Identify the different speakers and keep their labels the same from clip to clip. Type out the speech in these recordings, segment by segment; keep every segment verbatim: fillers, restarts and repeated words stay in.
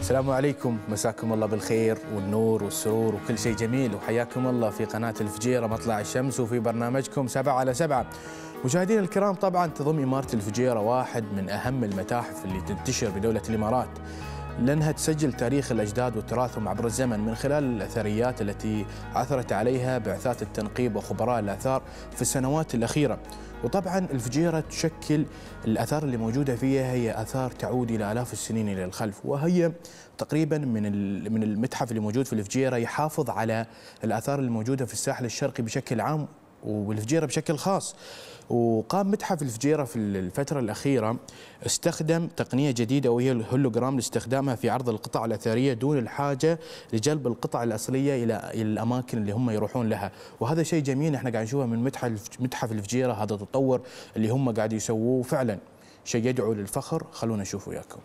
Speaker 1: السلام عليكم، مساكم الله بالخير والنور والسرور وكل شيء جميل، وحياكم الله في قناة الفجيرة مطلع الشمس وفي برنامجكم سبعة على سبعة. مشاهدينا الكرام، طبعا تضم إمارة الفجيرة واحد من أهم المتاحف اللي تنتشر بدولة الإمارات، لأنها تسجل تاريخ الأجداد وتراثهم عبر الزمن من خلال الأثريات التي عثرت عليها بعثات التنقيب وخبراء الآثار في السنوات الأخيرة. وطبعا الفجيرة تشكل الآثار اللي موجودة فيها هي آثار تعود إلى آلاف السنين إلى الخلف، وهي تقريبا من من المتحف اللي موجود في الفجيرة يحافظ على الآثار الموجودة في الساحل الشرقي بشكل عام والفجيرة بشكل خاص. وقام متحف الفجيرة في الفترة الأخيرة استخدم تقنية جديدة وهي الهولوجرام لاستخدامها في عرض القطع الأثرية دون الحاجة لجلب القطع الأصلية إلى الأماكن اللي هم يروحون لها، وهذا شيء جميل احنا قاعد نشوفه من متحف متحف الفجيرة. هذا التطور اللي هم قاعد يسووه فعلا شيء يدعو للفخر. خلونا نشوف وياكم.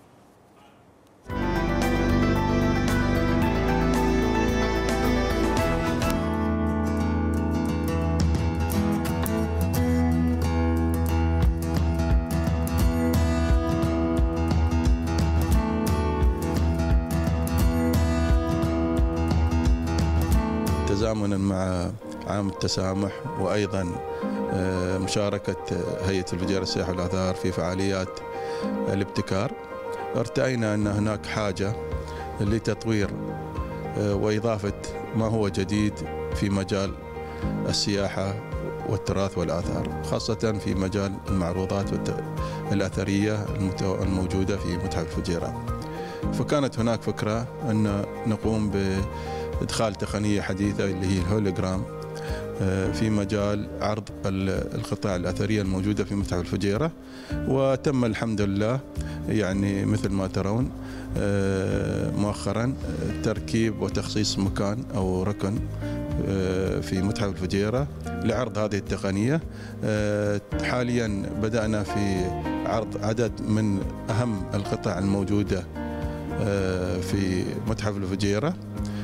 Speaker 2: تزامنا مع عام التسامح وأيضا مشاركة هيئة الفجيرة للسياحة والآثار في فعاليات الابتكار، ارتأينا أن هناك حاجة لتطوير وإضافة ما هو جديد في مجال السياحة والتراث والآثار، خاصة في مجال المعروضات الأثرية الموجودة في متحف الفجيرة. فكانت هناك فكرة أن نقوم بإدخال تقنية حديثة اللي هي الهولوجرام في مجال عرض القطع الأثرية الموجودة في متحف الفجيرة، وتم الحمد لله يعني مثل ما ترون مؤخرا تركيب وتخصيص مكان أو ركن في متحف الفجيرة لعرض هذه التقنية. حاليا بدأنا في عرض عدد من أهم القطع الموجودة في متحف الفجيرة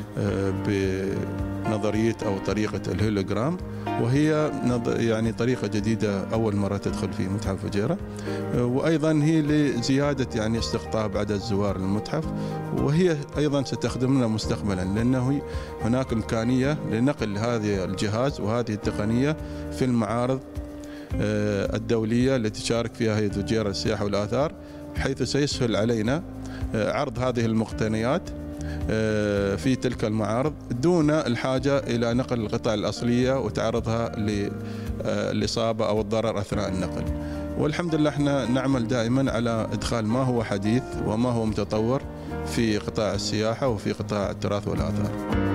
Speaker 2: بنظرية أو طريقة الهولوجرام، وهي يعني طريقة جديدة أول مرة تدخل في متحف الفجيرة، وأيضا هي لزيادة يعني استقطاب عدد زوار للمتحف، وهي أيضا ستخدمنا مستقبلا لأنه هناك إمكانية لنقل هذا الجهاز وهذه التقنية في المعارض الدولية التي تشارك فيها هيئة الفجيرة للسياحة والآثار، حيث سيسهل علينا عرض هذه المقتنيات في تلك المعارض دون الحاجة إلى نقل القطع الأصلية وتعرضها للإصابة أو الضرر أثناء النقل. والحمد لله احنا نعمل دائما على إدخال ما هو حديث وما هو متطور في قطاع السياحة وفي قطاع التراث والآثار.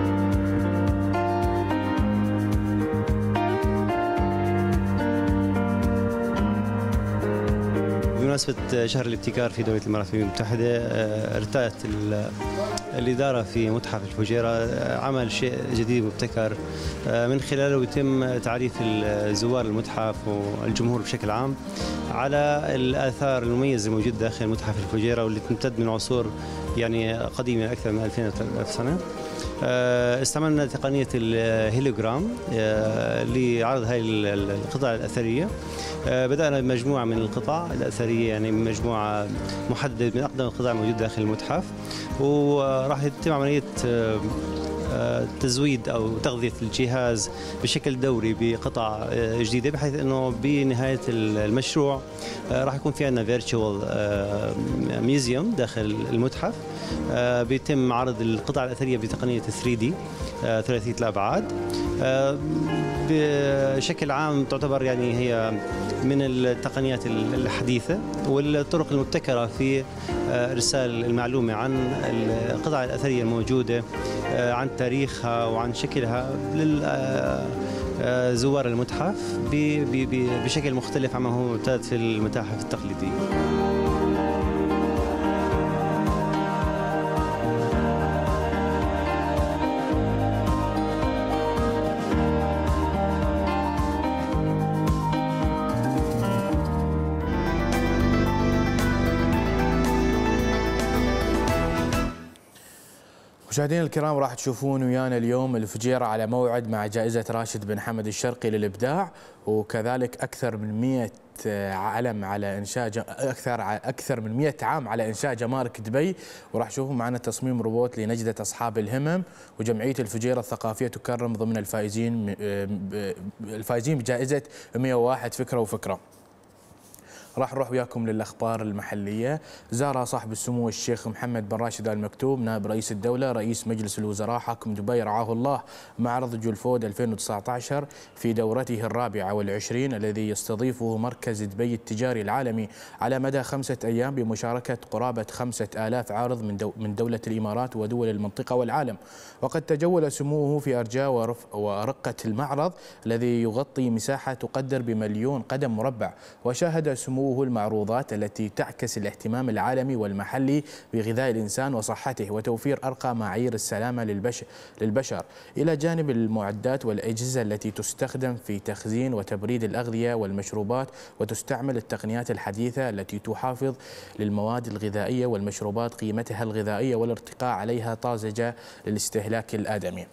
Speaker 3: بمناسبة شهر الابتكار في دولة الإمارات العربية المتحدة، ارتأت الإدارة في متحف الفجيرة عمل شيء جديد مبتكر من خلاله يتم تعريف الزوار المتحف والجمهور بشكل عام على الآثار المميزة الموجودة داخل متحف الفجيرة واللي تمتد من عصور يعني قديمة أكثر من ألفين سنة. استعملنا تقنية الهولوجرام لعرض هذه القطع الأثرية. بدأنا بمجموعة من القطع الأثرية، يعني مجموعة محددة من أقدم القطع الموجودة داخل المتحف، وراح يتم عملية تزويد أو تغذية الجهاز بشكل دوري بقطع جديدة، بحيث أنه بنهاية المشروع راح يكون في عندنا فيرتشوال ميوزيوم داخل المتحف بيتم عرض القطع الأثرية بتقنية ثري دي ثلاثية الأبعاد. بشكل عام تعتبر يعني هي من التقنيات الحديثة والطرق المبتكرة في إرسال المعلومة عن القطع الأثرية الموجودة، عن تاريخها وعن شكلها للزوار المتحف بشكل مختلف عما هو معتاد في المتاحف التقليدية.
Speaker 1: مشاهدينا الكرام، راح تشوفون ويانا اليوم الفجيرة على موعد مع جائزة راشد بن حمد الشرقي للإبداع، وكذلك أكثر من مئة علم على إنشاء أكثر أكثر من مئة عام على إنشاء جمارك دبي. وراح تشوفون معنا تصميم روبوت لنجدة أصحاب الهمم، وجمعية الفجيرة الثقافية تكرم ضمن الفائزين الفائزين بجائزة مئة وواحد فكرة وفكرة. راح نروح وياكم للأخبار المحلية. زار صاحب السمو الشيخ محمد بن راشد آل مكتوم نائب رئيس الدولة رئيس مجلس الوزراء حاكم دبي رعاه الله معرض جولفود ألفين وتسعة عشر في دورته الرابعة والعشرين الذي يستضيفه مركز دبي التجاري العالمي على مدى خمسة أيام بمشاركة قرابة خمسة آلاف عارض من دو من دولة الإمارات ودول المنطقة والعالم. وقد تجول سموه في أرجاء ورقة المعرض الذي يغطي مساحة تقدر بمليون قدم مربع، وشاهد سموه المعروضات التي تعكس الاهتمام العالمي والمحلي بغذاء الإنسان وصحته وتوفير أرقى معايير السلامة للبشر, للبشر إلى جانب المعدات والأجهزة التي تستخدم في تخزين وتبريد الأغذية والمشروبات، وتستعمل التقنيات الحديثة التي تحافظ للمواد الغذائية والمشروبات قيمتها الغذائية والارتقاء عليها طازجة للاستهلاك الآدمي.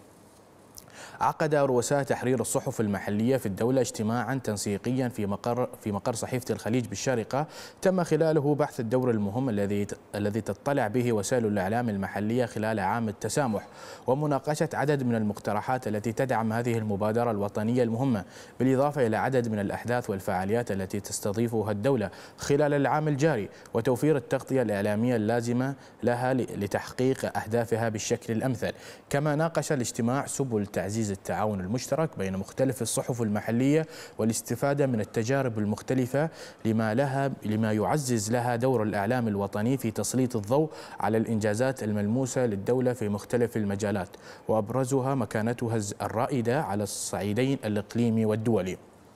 Speaker 1: عقد رؤساء تحرير الصحف المحلية في الدولة اجتماعا تنسيقيا في مقر في مقر صحيفة الخليج بالشارقة، تم خلاله بحث الدور المهم الذي الذي تطلع به وسائل الإعلام المحلية خلال عام التسامح، ومناقشة عدد من المقترحات التي تدعم هذه المبادرة الوطنية المهمة، بالإضافة إلى عدد من الأحداث والفعاليات التي تستضيفها الدولة خلال العام الجاري، وتوفير التغطية الإعلامية اللازمة لها لتحقيق أهدافها بالشكل الأمثل. كما ناقش الاجتماع سبل تعزيز التعاون المشترك بين مختلف الصحف المحلية والاستفادة من التجارب المختلفة لما لها لما يعزز لها دور الإعلام الوطني في تسليط الضوء على الإنجازات الملموسة للدولة في مختلف المجالات، وأبرزها مكانتها الرائدة على الصعيدين الإقليمي والدولي.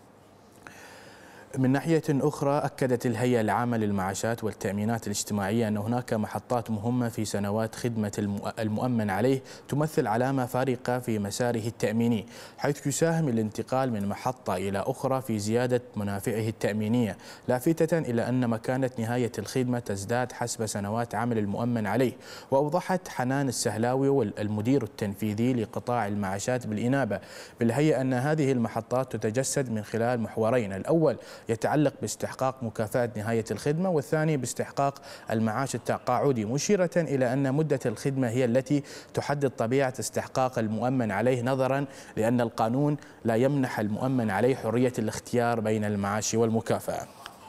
Speaker 1: من ناحية أخرى، أكدت الهيئة العامة للمعاشات والتأمينات الاجتماعية أن هناك محطات مهمة في سنوات خدمة المؤمن عليه تمثل علامة فارقة في مساره التأميني، حيث يساهم الانتقال من محطة إلى أخرى في زيادة منافعه التأمينية، لافتة إلى أن مكانة نهاية الخدمة تزداد حسب سنوات عمل المؤمن عليه. وأوضحت حنان السهلاوي المدير التنفيذي لقطاع المعاشات بالإنابة بالهيئة أن هذه المحطات تتجسد من خلال محورين: الأول يتعلق باستحقاق مكافأة نهاية الخدمة، والثاني باستحقاق المعاش التقاعدي، مشيرة إلى أن مدة الخدمة هي التي تحدد طبيعة استحقاق المؤمن عليه، نظرا لأن القانون لا يمنح المؤمن عليه حرية الاختيار بين المعاش والمكافأة.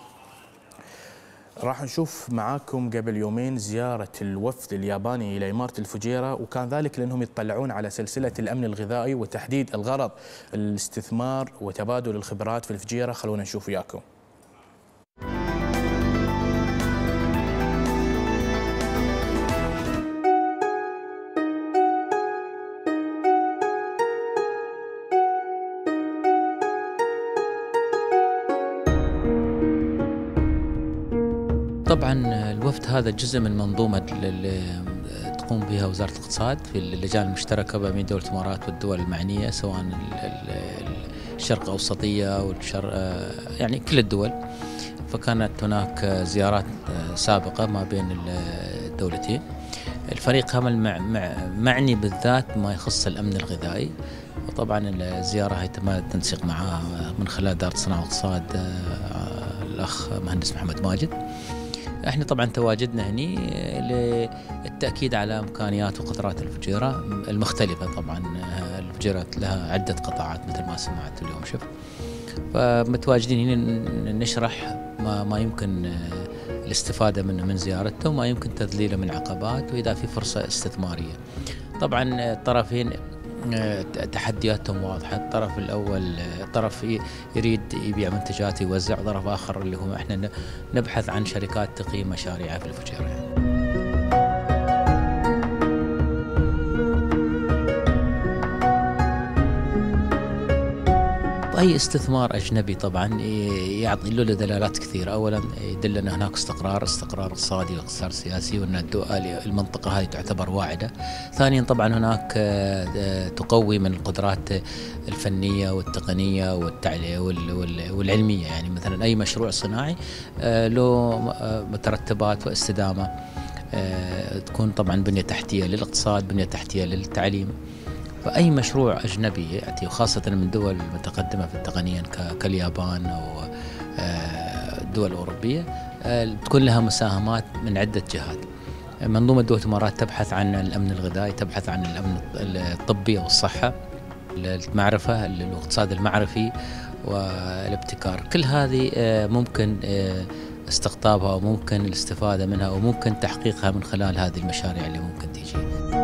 Speaker 1: راح نشوف معاكم قبل يومين زيارة الوفد الياباني إلى إمارة الفجيرة، وكان ذلك لأنهم يطلعون على سلسلة الأمن الغذائي وتحديد الغرض الاستثمار وتبادل الخبرات في الفجيرة. خلونا نشوف وياكم.
Speaker 4: طبعا الوفد هذا جزء من منظومة تقوم بها وزارة الاقتصاد في اللجان المشتركة بين دولة الإمارات والدول المعنية، سواء الشرق الأوسطية والشرق يعني كل الدول. فكانت هناك زيارات سابقة ما بين الدولتين. الفريق عمل معني بالذات ما يخص الأمن الغذائي، وطبعا الزيارة هي تم التنسيق معها من خلال إدارة الصناعة والاقتصاد الأخ مهندس محمد ماجد. احنا طبعا تواجدنا هني للتأكيد على إمكانيات وقدرات الفجيرة المختلفة. طبعا الفجيرة لها عدة قطاعات مثل ما سمعت اليوم شوف، فمتواجدين هنا نشرح ما, ما يمكن الاستفادة منه من زيارته، وما يمكن تذليله من عقبات، وإذا في فرصة استثمارية. طبعا الطرفين تحدياتهم واضحة. الطرف الأول طرف يريد يبيع منتجات يوزع، وطرف آخر اللي هم احنا نبحث عن شركات تقيم مشاريعها في الفجيرة. أي استثمار أجنبي طبعا يعطي له دلالات كثيرة. أولا يدل أن هناك استقرار استقرار اقتصادي واستقرار سياسي، وأن المنطقة هذه تعتبر واعدة. ثانيا طبعا هناك تقوي من القدرات الفنية والتقنية والعلمية، يعني مثلا أي مشروع صناعي له مترتبات واستدامة. تكون طبعا بنية تحتية للاقتصاد، بنية تحتية للتعليم. فأي مشروع أجنبي يأتي وخاصة من دول متقدمة في التقنيا كاليابان أو الدول الأوروبية تكون لها مساهمات من عدة جهات. منظومة دول الإمارات تبحث عن الأمن الغذائي، تبحث عن الأمن الطبي والصحة، المعرفة، الاقتصاد المعرفي والابتكار. كل هذه ممكن استقطابها وممكن الاستفادة منها وممكن تحقيقها من خلال هذه المشاريع اللي ممكن تيجي.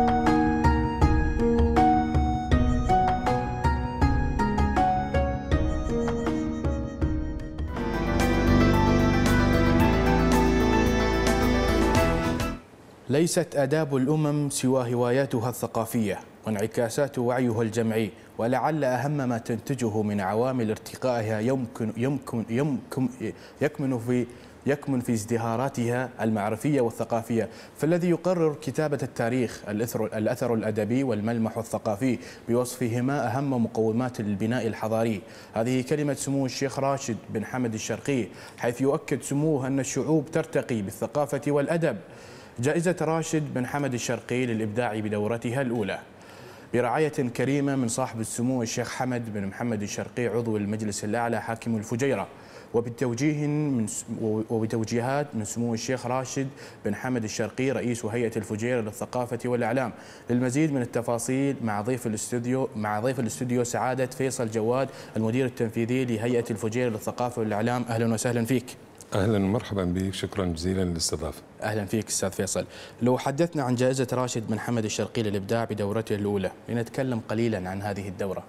Speaker 1: ليست آداب الأمم سوى هواياتها الثقافية وانعكاسات وعيها الجمعي، ولعل أهم ما تنتجه من عوامل ارتقائها يمكن يمكن يمكن يكمن في يكمن في ازدهاراتها المعرفية والثقافية. فالذي يقرر كتابة التاريخ الأثر الأثر الأدبي والملمح الثقافي بوصفهما أهم مقومات البناء الحضاري. هذه كلمة سمو الشيخ راشد بن حمد الشرقي، حيث يؤكد سموه أن الشعوب ترتقي بالثقافة والأدب. جائزة راشد بن حمد الشرقي للإبداع بدورتها الأولى برعاية كريمة من صاحب السمو الشيخ حمد بن محمد الشرقي عضو المجلس الأعلى حاكم الفجيرة، وبالتوجيه من وبتوجيهات من سمو الشيخ راشد بن حمد الشرقي رئيس هيئة الفجيرة للثقافة والإعلام. للمزيد من التفاصيل مع ضيف الاستوديو مع ضيف الاستوديو سعادة فيصل جواد المدير التنفيذي لهيئة الفجيرة للثقافة والإعلام. أهلا وسهلا فيك.
Speaker 5: أهلا ومرحبا بك، شكرا جزيلا للاستضافة.
Speaker 1: أهلا فيك أستاذ فيصل. لو حدثنا عن جائزة راشد بن حمد الشرقي للإبداع بدورته الأولى، لنتكلم قليلا عن هذه الدورة.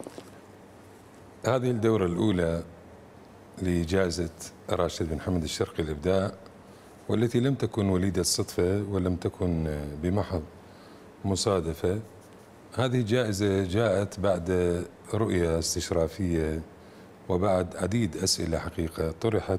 Speaker 5: هذه الدورة الأولى لجائزة راشد بن حمد الشرقي للإبداع، والتي لم تكن وليدة صدفة ولم تكن بمحض مصادفة. هذه الجائزة جاءت بعد رؤية استشرافية وبعد عديد أسئلة حقيقة طرحت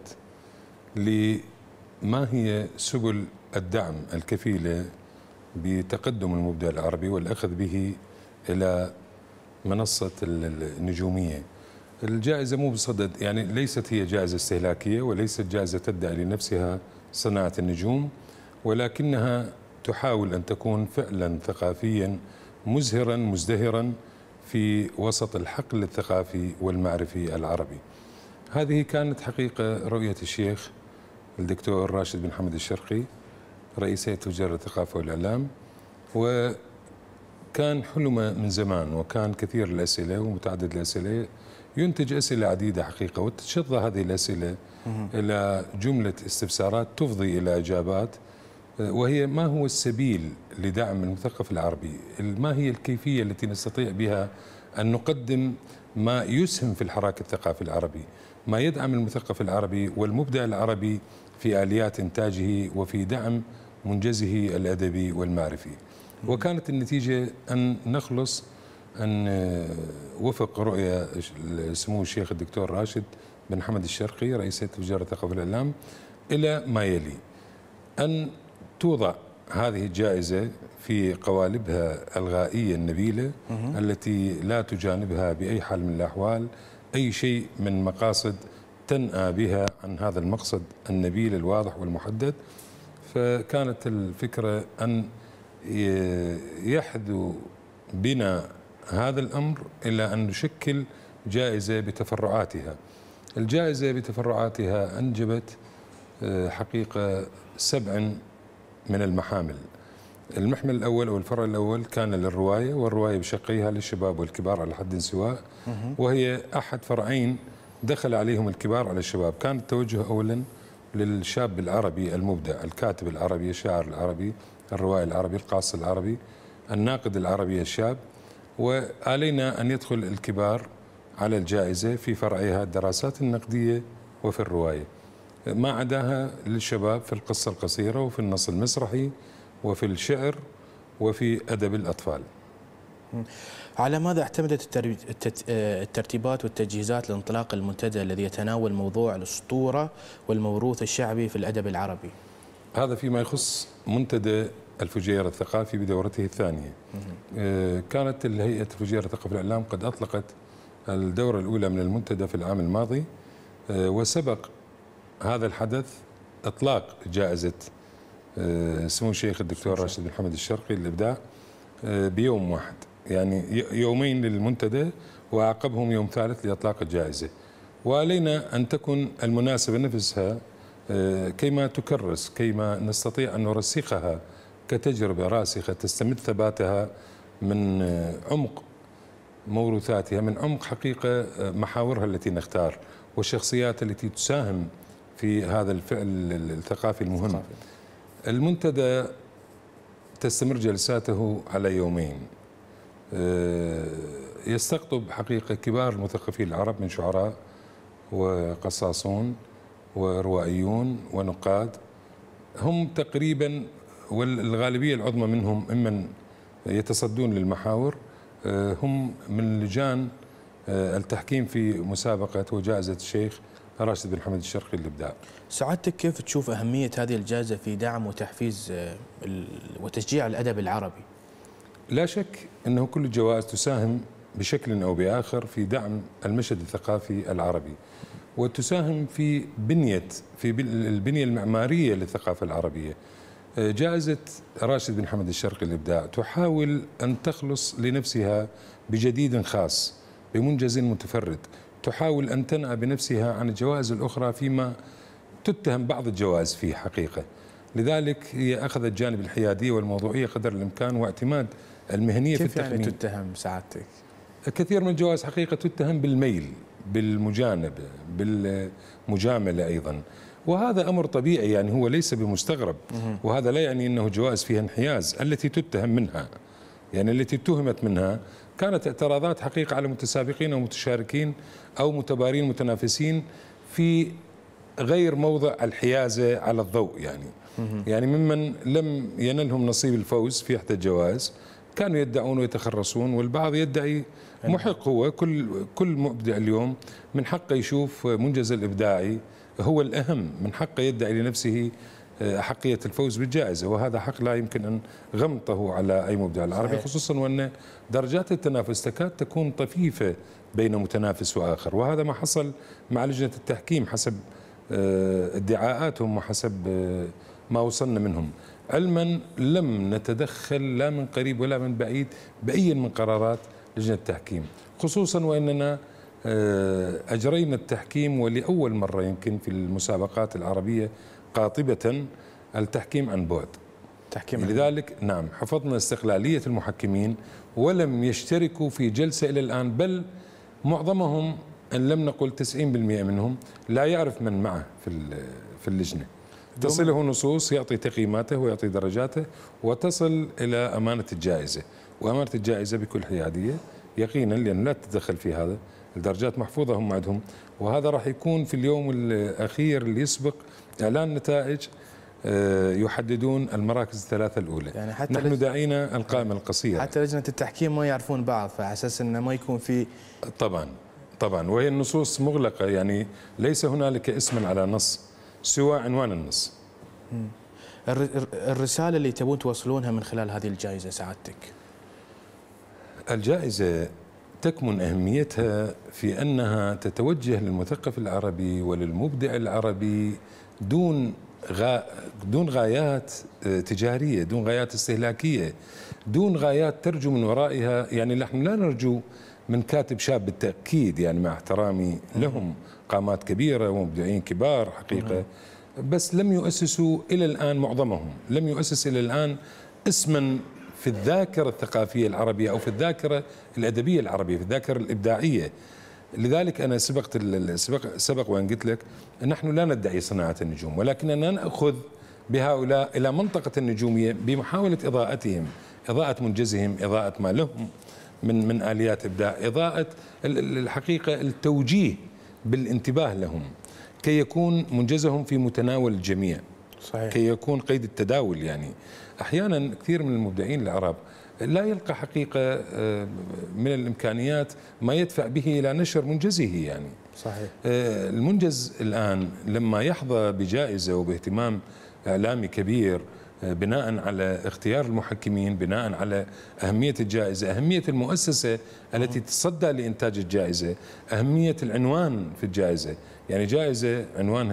Speaker 5: لما هي سبل الدعم الكفيلة بتقدم المبدع العربي والأخذ به إلى منصة النجومية. الجائزة مو بصدد، يعني ليست هي جائزة استهلاكية وليست جائزة تدعي لنفسها صناعة النجوم، ولكنها تحاول أن تكون فعلا ثقافيا مزهرا مزدهرا في وسط الحقل الثقافي والمعرفي العربي. هذه كانت حقيقة رؤية الشيخ الدكتور راشد بن حمد الشرقي رئيس هيئة وزارة الثقافة والإعلام، وكان حلمه من زمان، وكان كثير الأسئلة ومتعدد الأسئلة، ينتج أسئلة عديدة حقيقة، وتشظى هذه الأسئلة إلى جملة استفسارات تفضي إلى إجابات، وهي ما هو السبيل لدعم المثقف العربي؟ ما هي الكيفية التي نستطيع بها أن نقدم ما يسهم في الحراك الثقافي العربي، ما يدعم المثقف العربي والمبدع العربي في آليات إنتاجه وفي دعم منجزه الأدبي والمعرفي. وكانت النتيجة أن نخلص أن وفق رؤية سمو الشيخ الدكتور راشد بن حمد الشرقي رئيس هيئة وزارة الثقافة والإعلام إلى ما يلي: أن توضع هذه الجائزة في قوالبها الغائية النبيلة التي لا تجانبها بأي حال من الأحوال أي شيء من مقاصد تنأى بها عن هذا المقصد النبيل الواضح والمحدد. فكانت الفكرة أن يحدو بنا هذا الأمر إلى أن نشكل جائزة بتفرعاتها. الجائزة بتفرعاتها أنجبت حقيقة سبع من المحامل. المحمل الأول أو الفرع الأول كان للرواية، والرواية بشقيها للشباب والكبار على حد سواء، وهي أحد فرعين دخل عليهم الكبار على الشباب. كان التوجه أولا للشاب العربي المبدع، الكاتب العربي، الشاعر العربي، الروائي العربي، القاص العربي، الناقد العربي الشاب، وعلينا أن يدخل الكبار على الجائزة في فرعيها الدراسات النقدية وفي الرواية، ما عداها للشباب في القصة القصيرة وفي النص المسرحي وفي الشعر وفي أدب الأطفال.
Speaker 1: على ماذا اعتمدت الترتيبات والتجهيزات لانطلاق المنتدى الذي يتناول موضوع الأسطورة والموروث الشعبي في الأدب العربي؟
Speaker 5: هذا فيما يخص منتدى الفجيرة الثقافي بدورته الثانية. كانت الهيئة الفجيرة الثقافي والإعلام قد أطلقت الدورة الأولى من المنتدى في العام الماضي، وسبق هذا الحدث إطلاق جائزة سمو الشيخ الدكتور راشد بن حمد الشرقي للإبداع بيوم واحد، يعني يومين للمنتدى وعقبهم يوم ثالث لإطلاق الجائزة. وعلينا أن تكون المناسبة نفسها كيما تكرس، كيما نستطيع أن نرسخها كتجربة راسخة تستمد ثباتها من عمق موروثاتها، من عمق حقيقة محاورها التي نختار والشخصيات التي تساهم في هذا الفعل الثقافي المهم. المنتدى تستمر جلساته على يومين، يستقطب حقيقة كبار المثقفين العرب من شعراء وقصاصون وروائيون ونقاد، هم تقريبا والغالبية العظمى منهم ممن يتصدون للمحاور هم من لجان التحكيم في مسابقة وجائزة الشيخ راشد بن حمد الشرقي للإبداع.
Speaker 1: سعادتك كيف تشوف أهمية هذه الجائزة في دعم وتحفيز وتشجيع الأدب العربي؟
Speaker 5: لا شك أنه كل الجوائز تساهم بشكل أو بآخر في دعم المشهد الثقافي العربي، وتساهم في بنية في البنية المعمارية للثقافة العربية. جائزة راشد بن حمد الشرقي للإبداع تحاول أن تخلص لنفسها بجديد خاص، بمنجز متفرد، تحاول أن تنأى بنفسها عن الجوائز الأخرى فيما تتهم بعض الجوائز فيه حقيقة. لذلك هي أخذت جانب الحيادية والموضوعية قدر الإمكان واعتماد المهنية في التقنية.
Speaker 1: كيف يعني تتهم سعادتك؟
Speaker 5: كثير من الجوائز حقيقة تتهم بالميل، بالمجانبة، بالمجاملة أيضا، وهذا أمر طبيعي، يعني هو ليس بمستغرب، وهذا لا يعني أنه جوائز فيها انحياز. التي تتهم منها، يعني التي اتهمت منها كانت اعتراضات حقيقة على متسابقين أو متشاركين أو متبارين متنافسين في غير موضع الحيازة على الضوء، يعني يعني ممن لم ينلهم نصيب الفوز في إحدى الجوائز كانوا يدعون ويتخرصون، والبعض يدعي محق. هو كل كل مبدع اليوم من حقه يشوف منجز الإبداعي هو الأهم، من حقه يدعي لنفسه أحقية الفوز بالجائزة، وهذا حق لا يمكن أن غمطه على أي مبدع العربي، خصوصا وأن درجات التنافس تكاد تكون طفيفة بين متنافس وآخر. وهذا ما حصل مع لجنة التحكيم حسب ادعاءاتهم وحسب ما وصلنا منهم، علما لم نتدخل لا من قريب ولا من بعيد بأي من قرارات لجنة التحكيم، خصوصا وأننا أجرينا التحكيم ولأول مرة يمكن في المسابقات العربية قاطبة التحكيم عن بعد.
Speaker 1: تحكيم
Speaker 5: لذلك نعم حفظنا استقلالية المحكمين ولم يشتركوا في جلسة إلى الآن، بل معظمهم إن لم نقل تسعين بالمئة منهم لا يعرف من معه في في اللجنة. تصله نصوص يعطي تقييماته ويعطي درجاته وتصل إلى أمانة الجائزة، وأمانة الجائزة بكل حيادية يقينا لأن لا تتدخل في هذا، الدرجات محفوظة هم عندهم، وهذا راح يكون في اليوم الأخير اللي يسبق إعلان نتائج يحددون المراكز الثلاثة الأولى. يعني حتى نحن داعينا القائمة القصيرة،
Speaker 1: حتى لجنة التحكيم ما يعرفون بعض، فعلى أساس أنه ما يكون في
Speaker 5: طبعا طبعا وهي النصوص مغلقة، يعني ليس هنالك اسم على نص سوى عنوان النص.
Speaker 1: الرسالة اللي تبون توصلونها من خلال هذه الجائزة سعادتك؟
Speaker 5: الجائزة تكمن أهميتها في أنها تتوجه للمثقف العربي وللمبدع العربي دون غا دون غايات تجارية، دون غايات استهلاكية، دون غايات ترجو من ورائها. يعني نحن لا نرجو من كاتب شاب بالتأكيد، يعني مع احترامي لهم قامات كبيرة ومبدعين كبار حقيقة، بس لم يؤسسوا إلى الآن، معظمهم لم يؤسس إلى الآن اسما في الذاكرة الثقافية العربية أو في الذاكرة الأدبية العربية، في الذاكرة الإبداعية. لذلك أنا سبقت سبق, سبق وأن قلت لك نحن لا ندعي صناعة النجوم، ولكننا نأخذ بهؤلاء إلى منطقة النجومية بمحاولة إضاءتهم، إضاءة منجزهم، إضاءة ما لهم من من آليات إبداع، إضاءة الحقيقة التوجيه بالانتباه لهم كي يكون منجزهم في متناول الجميع. صحيح. كي يكون قيد التداول. يعني أحيانا كثير من المبدعين العرب لا يلقى حقيقة من الإمكانيات ما يدفع به إلى نشر منجزه. يعني
Speaker 1: صحيح.
Speaker 5: المنجز الآن لما يحظى بجائزة وباهتمام إعلامي كبير بناء على اختيار المحكمين، بناء على أهمية الجائزة، أهمية المؤسسة التي تصدى لإنتاج الجائزة، أهمية العنوان في الجائزة. يعني جائزة عنوانها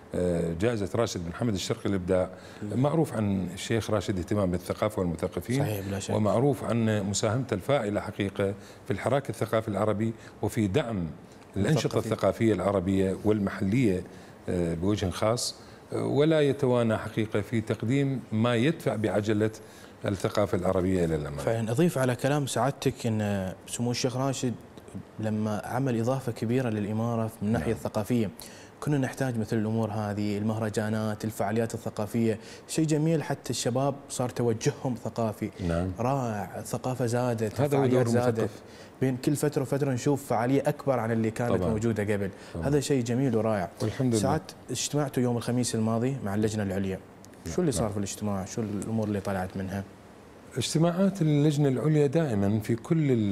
Speaker 5: جائزة راشد بن حمد الشرقي للإبداع. معروف عن الشيخ راشد اهتمام بالثقافة والمثقفين،
Speaker 1: صحيح بلا شك.
Speaker 5: ومعروف عن مساهمته الفاعلة حقيقة في الحراك الثقافي العربي وفي دعم الأنشطة الثقافية العربية والمحلية بوجه خاص، ولا يتوانى حقيقة في تقديم ما يدفع بعجلة الثقافة العربية إلى الأمام.
Speaker 1: فعلا أضيف على كلام سعادتك أن سمو الشيخ راشد لما عمل إضافة كبيرة للإمارة من الناحية
Speaker 5: نعم.
Speaker 1: الثقافية، كنا نحتاج مثل الأمور هذه، المهرجانات، الفعاليات الثقافية، شيء جميل حتى الشباب صار توجههم ثقافي.
Speaker 5: نعم.
Speaker 1: رائع، الثقافة زادت،
Speaker 5: هذا هو دور
Speaker 1: الفعاليات زادت،
Speaker 5: المثقف.
Speaker 1: بين كل فترة وفترة نشوف فعالية أكبر عن اللي كانت
Speaker 5: طبعا.
Speaker 1: موجودة قبل.
Speaker 5: طبعا.
Speaker 1: هذا شيء جميل ورائع.
Speaker 5: والحمد لله.
Speaker 1: ساعات اجتمعتوا يوم الخميس الماضي مع اللجنة العليا، شو اللي صار
Speaker 5: نعم.
Speaker 1: في الاجتماع؟ شو الأمور اللي طلعت منها؟
Speaker 5: اجتماعات اللجنة العليا دائما في كل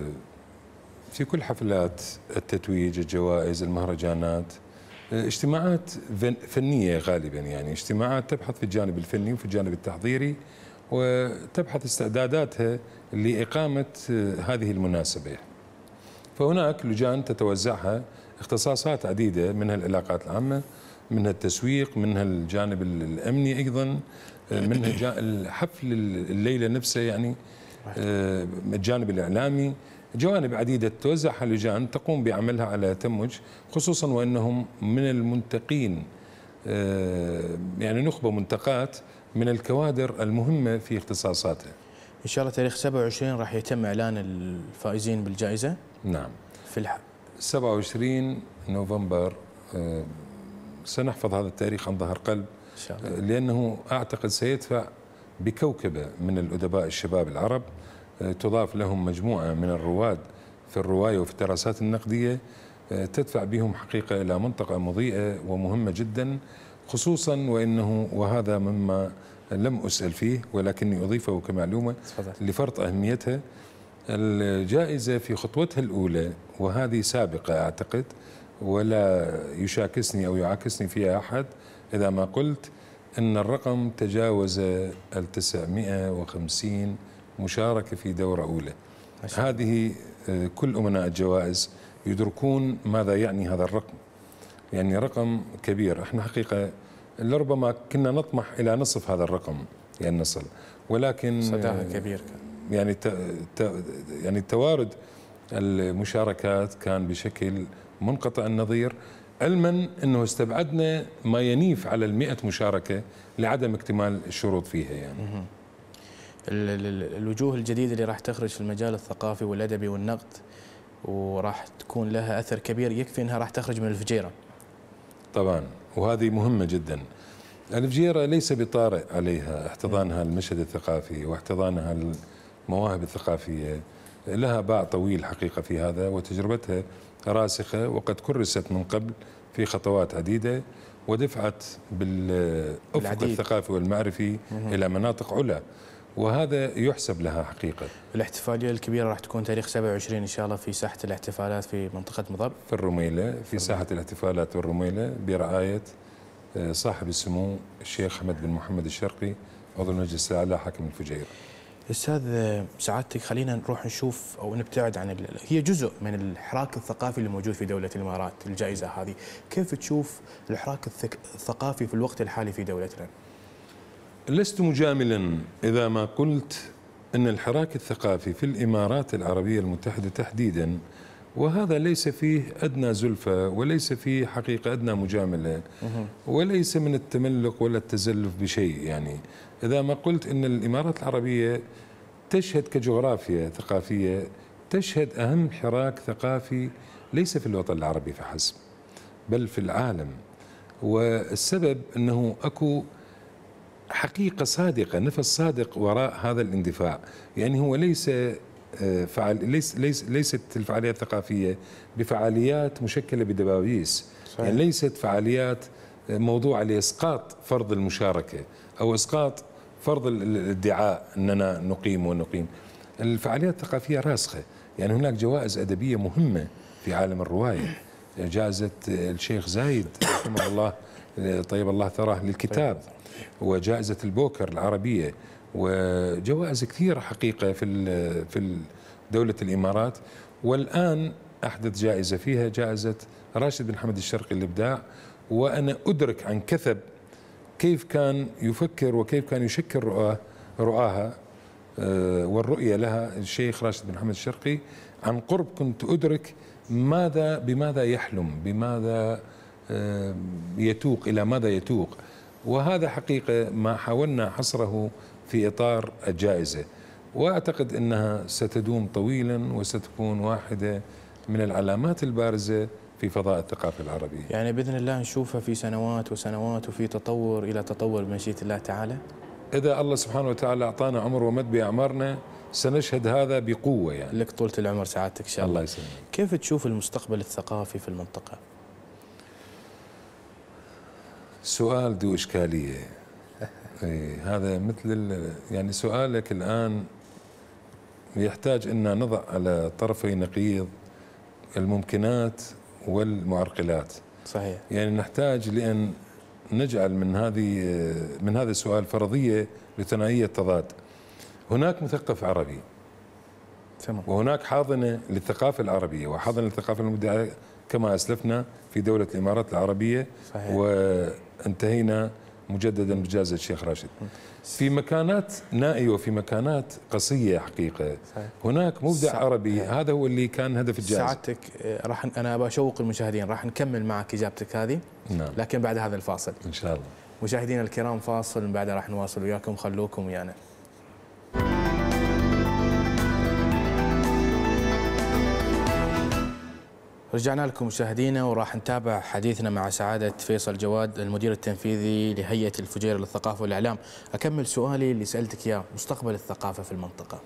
Speaker 5: في كل حفلات التتويج، الجوائز، المهرجانات، اجتماعات فنية غالبا، يعني اجتماعات تبحث في الجانب الفني وفي الجانب التحضيري، وتبحث استعداداتها لإقامة هذه المناسبة. فهناك لجان تتوزعها اختصاصات عديدة، منها العلاقات العامة، منها التسويق، منها الجانب الأمني أيضا، منها الحفل الليلة نفسه، يعني الجانب الإعلامي، جوانب عديدة توزعها لجان تقوم بعملها على تموج، خصوصا وأنهم من المنتقين، يعني نخبة منتقات من الكوادر المهمة في اختصاصاتها.
Speaker 1: إن شاء الله تاريخ سبعة وعشرين راح يتم إعلان الفائزين بالجائزة.
Speaker 5: نعم.
Speaker 1: في الح...
Speaker 5: سبعة وعشرين نوفمبر سنحفظ هذا التاريخ عن ظهر قلب، إن شاء الله. لأنه أعتقد سيدفع بكوكبة من الأدباء الشباب العرب، تضاف لهم مجموعة من الرواد في الرواية وفي الدراسات النقدية، تدفع بهم حقيقة إلى منطقة مضيئة ومهمة جدا، خصوصا وإنه، وهذا مما لم أسأل فيه ولكني أضيفه كمعلومة لفرط أهميتها، الجائزة في خطوتها الأولى، وهذه سابقة أعتقد ولا يشاكسني أو يعاكسني فيها أحد إذا ما قلت أن الرقم تجاوز التسعمائة وخمسين مشاركة في دورة أولى. هذه كل أمناء الجوائز يدركون ماذا يعني هذا الرقم، يعني رقم كبير. احنا حقيقة لربما كنا نطمح إلى نصف هذا الرقم يعني نصل، ولكن
Speaker 1: صداها كبير
Speaker 5: يعني يعني توارد المشاركات كان بشكل منقطع النظير، علما أنه استبعدنا ما ينيف على المئة مشاركة لعدم اكتمال الشروط فيها. يعني
Speaker 1: الوجوه الجديدة اللي راح تخرج في المجال الثقافي والأدبي والنقد وراح تكون لها أثر كبير، يكفي أنها راح تخرج من الفجيرة.
Speaker 5: طبعا، وهذه مهمة جدا. الفجيرة ليس بطارئ عليها احتضانها المشهد الثقافي واحتضانها المواهب الثقافية، لها باع طويل حقيقة في هذا، وتجربتها راسخة وقد كرست من قبل في خطوات عديدة، ودفعت بالأفق الثقافي والمعرفي إلى مناطق علا، وهذا يحسب لها حقيقة.
Speaker 1: الاحتفالية الكبيرة راح تكون تاريخ سبعة وعشرين إن شاء الله في ساحة الاحتفالات في منطقة مضب
Speaker 5: في الرميلة، في ساحة الاحتفالات والرميلة، برعاية صاحب السمو الشيخ حمد بن محمد الشرقي عضو المجلس الأعلى حاكم الفجيرة.
Speaker 1: أستاذ سعادتك، خلينا نروح نشوف أو نبتعد عن ال... هي جزء من الحراك الثقافي اللي موجود في دولة الإمارات. الجائزة هذه كيف تشوف الحراك الثق... الثقافي في الوقت الحالي في دولتنا؟
Speaker 5: لست مجاملا إذا ما قلت أن الحراك الثقافي في الإمارات العربية المتحدة تحديدا، وهذا ليس فيه أدنى زلفة وليس فيه حقيقة أدنى مجاملة وليس من التملق ولا التزلف بشيء. يعني إذا ما قلت أن الإمارات العربية تشهد كجغرافيا ثقافية، تشهد أهم حراك ثقافي ليس في الوطن العربي فحسب بل في العالم، والسبب أنه أكو حقيقة صادقة، نفس صادق وراء هذا الاندفاع. يعني هو ليس فعال ليس ليس ليست الفعاليات الثقافية بفعاليات مشكلة بدبابيس، يعني ليست فعاليات موضوعة لإسقاط فرض المشاركة أو إسقاط فرض الادعاء أننا نقيم ونقيم. الفعاليات الثقافية راسخة، يعني هناك جوائز أدبية مهمة في عالم الرواية، جائزة الشيخ زايد رحمه الله طيب الله ثراه للكتاب، وجائزة البوكر العربية، وجوائز كثيرة حقيقة في في دولة الإمارات. والآن أحدث جائزة فيها جائزة راشد بن حمد الشرقي للإبداع، وأنا أدرك عن كثب كيف كان يفكر وكيف كان يشكل رؤاه رؤاها والرؤية لها الشيخ راشد بن محمد الشرقي عن قرب. كنت أدرك ماذا بماذا يحلم، بماذا يتوق، إلى ماذا يتوق. وهذا حقيقة ما حاولنا حصره في إطار الجائزة، وأعتقد أنها ستدوم طويلا وستكون واحدة من العلامات البارزة في فضاء الثقافة العربية.
Speaker 1: يعني بإذن الله نشوفها في سنوات وسنوات وفي تطور إلى تطور بمشيئة الله تعالى.
Speaker 5: إذا الله سبحانه وتعالى أعطانا عمر ومد بأعمارنا سنشهد هذا بقوة. يعني
Speaker 1: لك طولة العمر سعادتك إن شاء الله.
Speaker 5: الله يسلمك.
Speaker 1: كيف تشوف المستقبل الثقافي في المنطقة؟
Speaker 5: سؤال ذو إشكالية. إيه هذا مثل يعني سؤالك الآن يحتاج أن نضع على طرفي نقيض الممكنات والمعرقلات.
Speaker 1: صحيح.
Speaker 5: يعني نحتاج لأن نجعل من هذه من هذا السؤال فرضية لثنائية تضاد. هناك مثقف عربي
Speaker 1: تمام.
Speaker 5: وهناك حاضنة للثقافة العربية وحاضنة للثقافة المبدعة كما أسلفنا في دولة الإمارات العربية.
Speaker 1: صحيح.
Speaker 5: وانتهينا مجددا بجائزة الشيخ راشد في مكانات نائية وفي مكانات قصية حقيقة.
Speaker 1: صحيح.
Speaker 5: هناك مبدع
Speaker 1: صح.
Speaker 5: عربي. هذا هو اللي كان هدف الجائزة.
Speaker 1: سعادتك راح انا بشوق المشاهدين، راح نكمل معك اجابتك هذه.
Speaker 5: نعم.
Speaker 1: لكن بعد هذا الفاصل
Speaker 5: ان شاء الله.
Speaker 1: مشاهدينا الكرام فاصل، من بعده راح نواصل وياكم، خلوكم ويانا. رجعنا لكم مشاهدينا وراح نتابع حديثنا مع سعادة فيصل جواد المدير التنفيذي لهيئة الفجيرة للثقافة والإعلام. أكمل سؤالي اللي سألتك إياه، مستقبل الثقافة في المنطقة.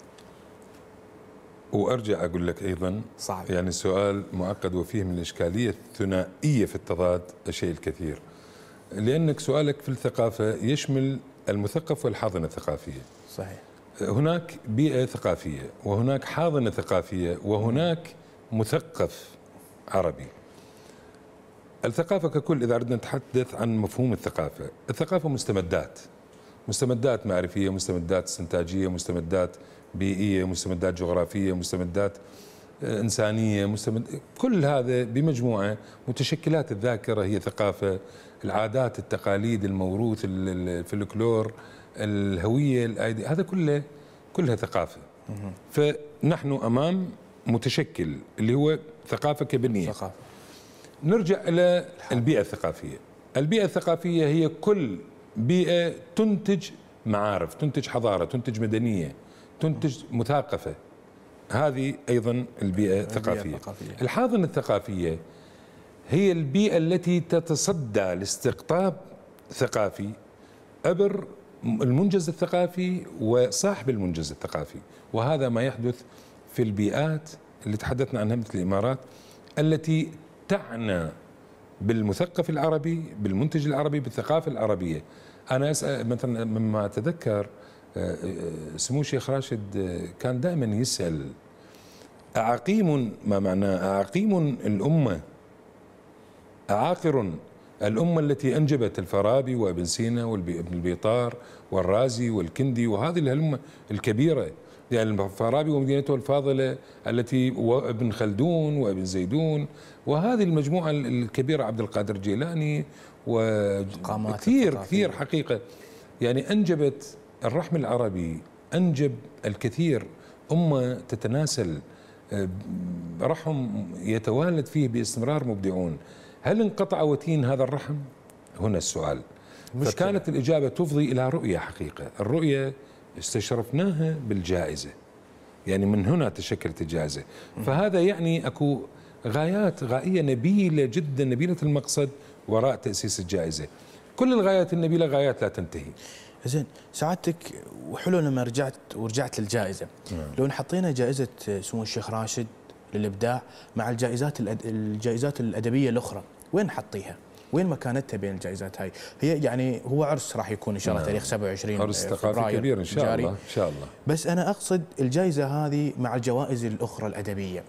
Speaker 5: وأرجع أقول لك أيضا
Speaker 1: صعب.
Speaker 5: يعني سؤال معقد وفيه من الإشكالية الثنائية في التضاد الشيء الكثير، لأنك سؤالك في الثقافة يشمل المثقف والحاضنة الثقافية.
Speaker 1: صحيح.
Speaker 5: هناك بيئة ثقافية وهناك حاضنة ثقافية وهناك مثقف عربي. الثقافة ككل إذا أردنا نتحدث عن مفهوم الثقافة، الثقافة مستمدات مستمدات معرفية، مستمدات استنتاجية، مستمدات بيئية، مستمدات جغرافية، مستمدات إنسانية، مستمد... كل هذا بمجموعة متشكلات الذاكرة هي ثقافة. العادات، التقاليد، الموروث، الفلكلور، الهوية، الأيدي، هذا كله كلها ثقافة. فنحن أمام متشكل اللي هو ثقافة كبنية.
Speaker 1: ثقافة.
Speaker 5: نرجع إلى البيئة الثقافية. البيئة الثقافية هي كل بيئة تنتج معارف، تنتج حضارة، تنتج مدنية، تنتج مثاقفة. هذه أيضا البيئة الثقافية. الحاضنة الثقافية هي البيئة التي تتصدى لاستقطاب ثقافي عبر المنجز الثقافي وصاحب المنجز الثقافي. وهذا ما يحدث في البيئات اللي تحدثنا عنها مثل الإمارات التي تعنى بالمثقف العربي، بالمنتج العربي، بالثقافة العربية. أنا أسأل مثلا مما أتذكر سمو الشيخ راشد كان دائما يسأل أعقيم، ما معناه أعقيم الأمة، أعاقر الأمة التي أنجبت الفارابي وابن سينا وابن البيطار والرازي والكندي وهذه الأمة الكبيرة، يعني الفارابي ومدينته الفاضلة التي وابن خلدون وابن زيدون وهذه المجموعة الكبيرة، عبد القادر الجيلاني وكثير كثير حقيقة. يعني أنجبت الرحم العربي، أنجب الكثير، أمة تتناسل، رحم يتوالد فيه باستمرار مبدعون. هل انقطع وتين هذا الرحم؟ هنا السؤال. مشكلة. فكانت الإجابة تفضي إلى رؤية حقيقة. الرؤية استشرفناها بالجائزة، يعني من هنا تشكلت الجائزة. فهذا يعني أكو غايات غائية نبيلة جدا، نبيلة المقصد وراء تأسيس الجائزة. كل الغايات النبيلة غايات لا تنتهي.
Speaker 1: زين سعادتك، وحلو لما رجعت ورجعت للجائزة. مم. لو حطينا جائزة سمو الشيخ راشد للإبداع مع الجائزات الأد... الجائزات الأدبية الأخرى، وين حطيها؟ وين مكانتها بين الجائزات هاي؟ هي يعني هو عرس راح يكون ان شاء الله تاريخ سبعة وعشرين
Speaker 5: عرس ثقافي كبير ان شاء جاري. الله ان شاء الله.
Speaker 1: بس انا اقصد الجائزة هذه مع الجوائز الأخرى الأدبية.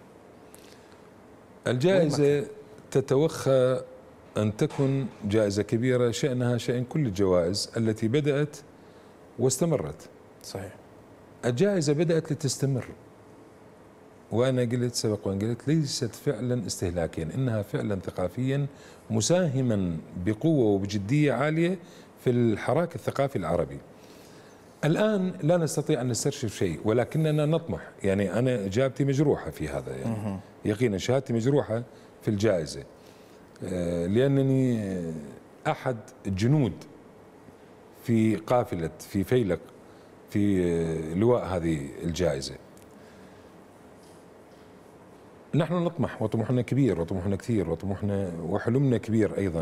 Speaker 5: الجائزة تتوخى أن تكن جائزة كبيرة شأنها شأن كل الجوائز التي بدأت واستمرت.
Speaker 1: صحيح.
Speaker 5: الجائزة بدأت لتستمر. وأنا قلت سبق وأن قلت ليست فعلا استهلاكيا، إنها فعلا ثقافيا مساهما بقوة وبجدية عالية في الحراك الثقافي العربي. الآن لا نستطيع أن نسترشف شيء، ولكننا نطمح. يعني أنا إجابتي مجروحة في هذا، يعني يقينا شهادتي مجروحة في الجائزة، لأنني أحد الجنود في قافلة في فيلق في لواء هذه الجائزة. نحن نطمح وطموحنا كبير وطموحنا كثير وطموحنا وحلمنا كبير أيضا.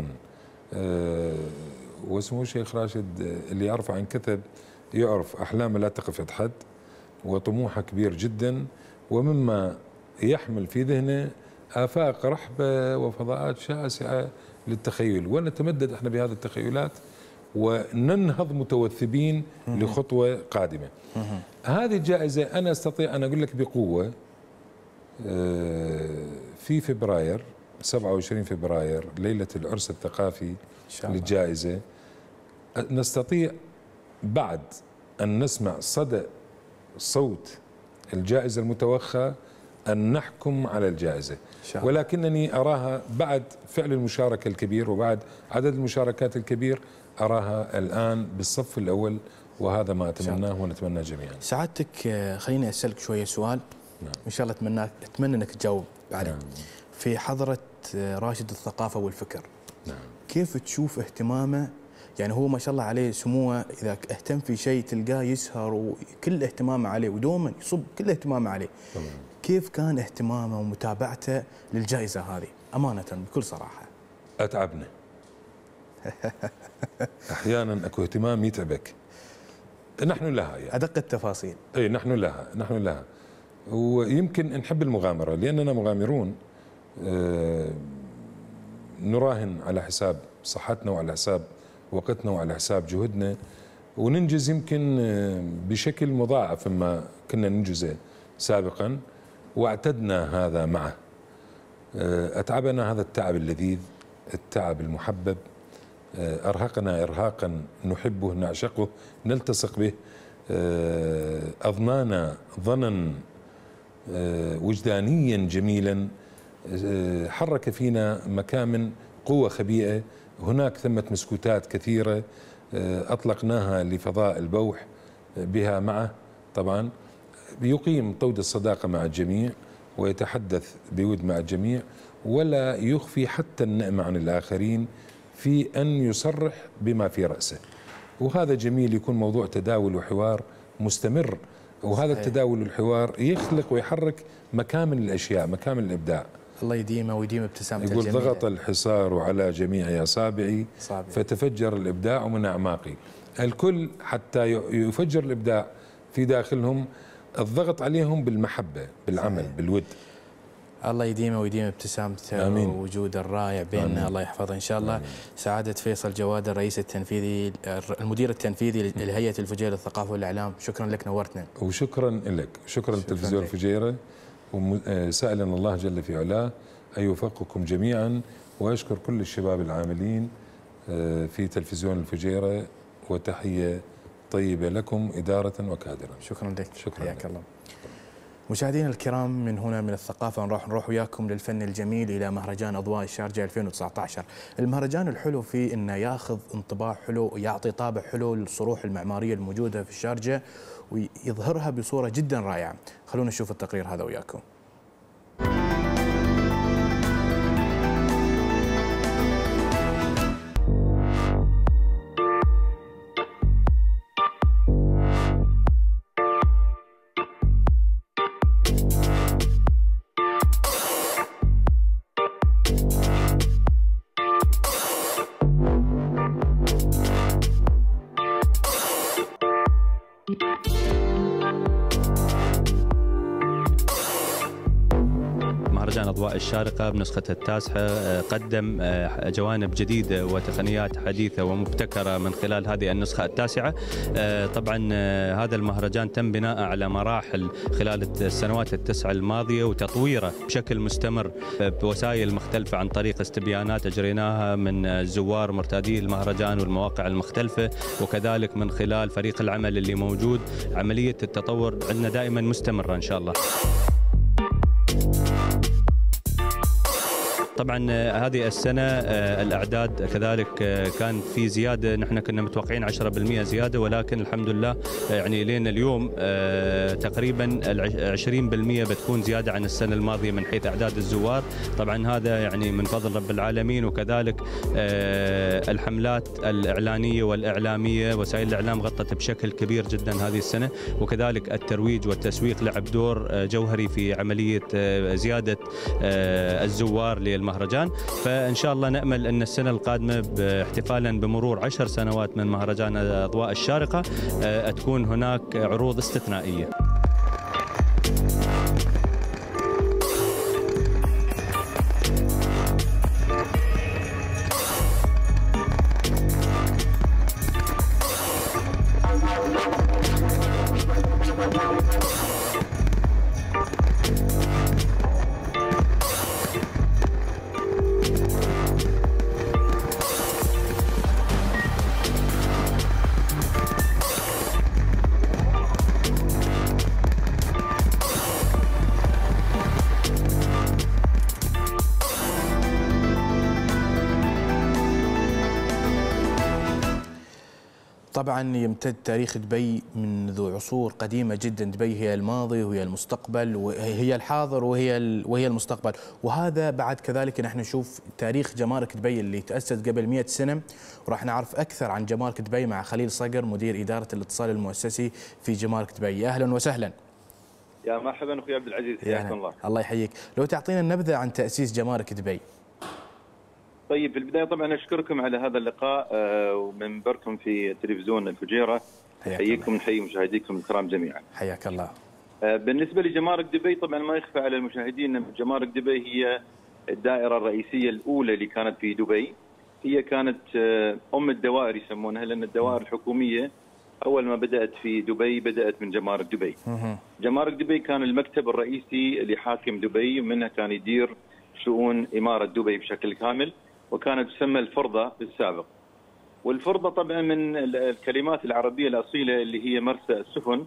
Speaker 5: واسمه الشيخ راشد اللي يعرف عن كثب يعرف أحلامه لا تقف عند حد، وطموحه كبير جدا، ومما يحمل في ذهنه آفاق رحبة وفضاءات شاسعة للتخيل، ونتمدد احنا بهذه التخيلات وننهض متوثبين لخطوة قادمة. هذه الجائزة أنا أستطيع أن أقول لك بقوة في فبراير سبعة وعشرين فبراير ليلة العرس الثقافي للجائزة نستطيع بعد أن نسمع صدى صوت الجائزة المتوخى أن نحكم على الجائزة، ولكنني أراها بعد فعل المشاركة الكبير وبعد عدد المشاركات الكبير أراها الآن بالصف الأول، وهذا ما أتمناه ونتمناه جميعا.
Speaker 1: سعادتك خليني أسألك شوية سؤال. نعم. إن شاء الله أتمنى أتمنى أنك تجاوب عليه. نعم. في حضرة راشد الثقافة والفكر، نعم، كيف تشوف اهتمامه؟ يعني هو ما شاء الله عليه سموه، إذا اهتم في شيء تلقاه يسهر وكل اهتمامه عليه، ودوما يصب كل اهتمامه عليه. طبعا. كيف كان اهتمامه ومتابعته للجائزة هذه أمانة بكل صراحة؟
Speaker 5: أتعبنا. أحيانا أكو اهتمام يتعبك. نحن لها يعني.
Speaker 1: أدق التفاصيل.
Speaker 5: أي نحن لها نحن لها ويمكن نحب المغامرة لأننا مغامرون. آه نراهن على حساب صحتنا وعلى حساب وقتنا وعلى حساب جهدنا، وننجز يمكن بشكل مضاعف مما كنا ننجزه سابقا، واعتدنا هذا معه. أتعبنا هذا التعب اللذيذ، التعب المحبب، أرهقنا إرهاقا نحبه نعشقه نلتصق به، أضنانا ظنا وجدانيا جميلا، حرك فينا مكامن قوة خبيئة. هناك ثمة مسكوتات كثيرة أطلقناها لفضاء البوح بها معه، طبعا يقيم طود الصداقة مع الجميع ويتحدث بود مع الجميع، ولا يخفي حتى النعمة عن الآخرين في أن يصرح بما في رأسه. وهذا جميل، يكون موضوع تداول وحوار مستمر، وهذا التداول والحوار يخلق ويحرك مكامن الأشياء، مكامن الإبداع.
Speaker 1: الله يديمه ويديم ابتسامته
Speaker 5: يقول
Speaker 1: الجميلة.
Speaker 5: ضغط الحصار على جميع أصابعي فتفجر الإبداع من أعماقي. الكل حتى يفجر الإبداع في داخلهم، الضغط عليهم بالمحبة، بالعمل، صحيح. بالود.
Speaker 1: الله يديمه ويديم ابتسامته ووجوده الرائع بيننا، الله يحفظه ان شاء الله. آمين. سعادة فيصل جواد الرئيس التنفيذي المدير التنفيذي لهيئة الفجيرة للثقافة والإعلام، شكرا لك، نورتنا.
Speaker 5: وشكرا لك، شكرا لتلفزيون الفجيرة، وسائلا الله جل في علاه أن يوفقكم جميعا، وأشكر كل الشباب العاملين في تلفزيون الفجيرة، وتحية طيبة لكم إدارة وكادرا.
Speaker 1: شكرا لك،
Speaker 5: شكرا
Speaker 1: حياك الله. مشاهدينا الكرام، من هنا من الثقافة نروح نروح وياكم للفن الجميل إلى مهرجان أضواء الشارجة ألفين وتسعة عشر. المهرجان الحلو فيه إنه ياخذ انطباع حلو ويعطي طابع حلو للصروح المعمارية الموجودة في الشارجة ويظهرها بصورة جدا رائعة. خلونا نشوف التقرير هذا وياكم.
Speaker 6: مهرجان أضواء الشارقة بنسخته التاسعة قدم جوانب جديدة وتقنيات حديثة ومبتكرة من خلال هذه النسخة التاسعة. طبعا هذا المهرجان تم بناء على مراحل خلال السنوات التسع الماضية وتطويره بشكل مستمر بوسائل مختلفة، عن طريق استبيانات أجريناها من الزوار مرتادي المهرجان والمواقع المختلفة، وكذلك من خلال فريق العمل اللي موجود. عملية التطور عندنا دائما مستمرة إن شاء الله. طبعا هذه السنة الأعداد كذلك كان في زيادة، نحن كنا متوقعين عشرة بالمئة زيادة، ولكن الحمد لله يعني لين اليوم تقريبا عشرين بالمئة بتكون زيادة عن السنة الماضية من حيث أعداد الزوار. طبعا هذا يعني من فضل رب العالمين، وكذلك الحملات الإعلانية والإعلامية، وسائل الإعلام غطت بشكل كبير جدا هذه السنة، وكذلك الترويج والتسويق لعب دور جوهري في عملية زيادة الزوار للمهرجان. فإن شاء الله نأمل أن السنة القادمة احتفالا بمرور عشر سنوات من مهرجان أضواء الشارقة تكون هناك عروض استثنائية.
Speaker 1: طبعا يمتد تاريخ دبي منذ عصور قديمة جدا. دبي هي الماضي وهي المستقبل، وهي الحاضر وهي وهي المستقبل، وهذا بعد كذلك نحن نشوف تاريخ جمارك دبي اللي تأسس قبل مئة سنة، وراح نعرف أكثر عن جمارك دبي مع خليل صقر مدير إدارة الاتصال المؤسسي في جمارك دبي. أهلا وسهلا.
Speaker 7: يا مرحبا أخوي عبد العزيز، حياكم الله.
Speaker 1: الله يحييك. لو تعطينا نبذة عن تأسيس جمارك دبي.
Speaker 7: طيب في البداية طبعا أشكركم على هذا اللقاء ومنبركم في تلفزيون الفجيرة. حييكم ونحيي مشاهديكم الكرام جميعا.
Speaker 1: حياك الله.
Speaker 7: بالنسبة لجمارك دبي طبعا ما يخفى على المشاهدين أن جمارك دبي هي الدائرة الرئيسية الأولى اللي كانت في دبي. هي كانت أم الدوائر يسمونها، لأن الدوائر الحكومية أول ما بدأت في دبي بدأت من جمارك دبي. جمارك دبي كان المكتب الرئيسي لحاكم دبي، ومنها كان يدير شؤون إمارة دبي بشكل كامل، وكانت تسمى الفرضة بالسابق. والفرضة طبعا من الكلمات العربية الأصيلة اللي هي مرسى السفن،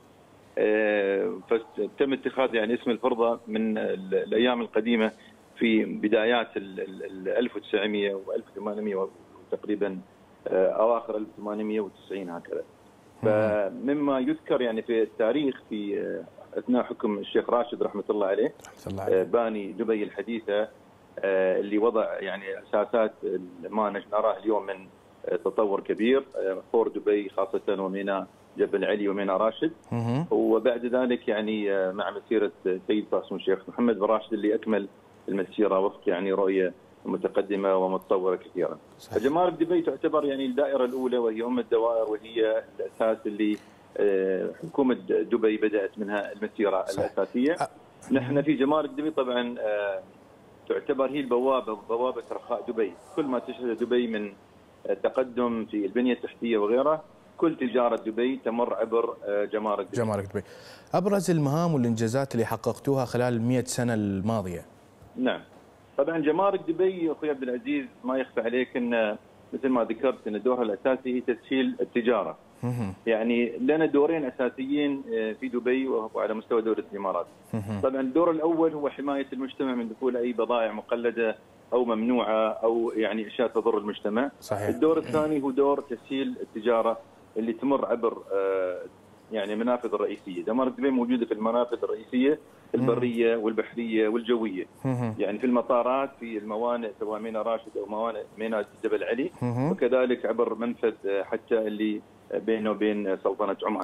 Speaker 7: فتم اتخاذ يعني اسم الفرضة من الأيام القديمة في بدايات ال ألف وتسعمئة وألف وثمانمئة تقريبا أواخر ألف وثمانمئة وتسعين هكذا. فمما يذكر يعني في التاريخ في أثناء حكم الشيخ راشد رحمة الله عليه باني دبي الحديثة، اللي وضع يعني اساسات ما نراه اليوم من تطور كبير، فور دبي خاصه وميناء جبل علي وميناء راشد. وبعد ذلك يعني مع مسيره سيد فاصل الشيخ محمد بن راشد اللي اكمل المسيره وفق يعني رؤيه متقدمه ومتطوره كثيرا. فجمارك دبي تعتبر يعني الدائره الاولى، وهي ام الدوائر، وهي الاساس اللي حكومه دبي بدات منها المسيره الاساسيه. نحن في جمارك دبي طبعا تعتبر هي البوابة بوابة رخاء دبي. كل ما تشهد دبي من تقدم في البنية التحتية وغيرها، كل تجارة دبي تمر عبر جمارك دبي.
Speaker 1: جمارك دبي. أبرز المهام والإنجازات اللي حققتوها خلال المئة سنة الماضية.
Speaker 7: نعم طبعا جمارك دبي أخوي عبد العزيز ما يخفى عليك أن مثل ما ذكرت أن دورها الأساسي هي تسهيل التجارة. يعني لنا دورين أساسيين في دبي وعلى مستوى دولة الإمارات. طبعا الدور الأول هو حماية المجتمع من دخول أي بضائع مقلدة أو ممنوعة أو يعني أشياء تضر المجتمع.
Speaker 1: صحيح.
Speaker 7: الدور الثاني هو دور تسهيل التجارة اللي تمر عبر يعني المنافذ الرئيسية. جمارك دبي موجودة في المنافذ الرئيسية البرية والبحرية والجوية. يعني في المطارات، في الموانئ سواء ميناء راشد أو موانئ ميناء جبل علي، وكذلك عبر منفذ حتى اللي بينه وبين سلطنة عمان.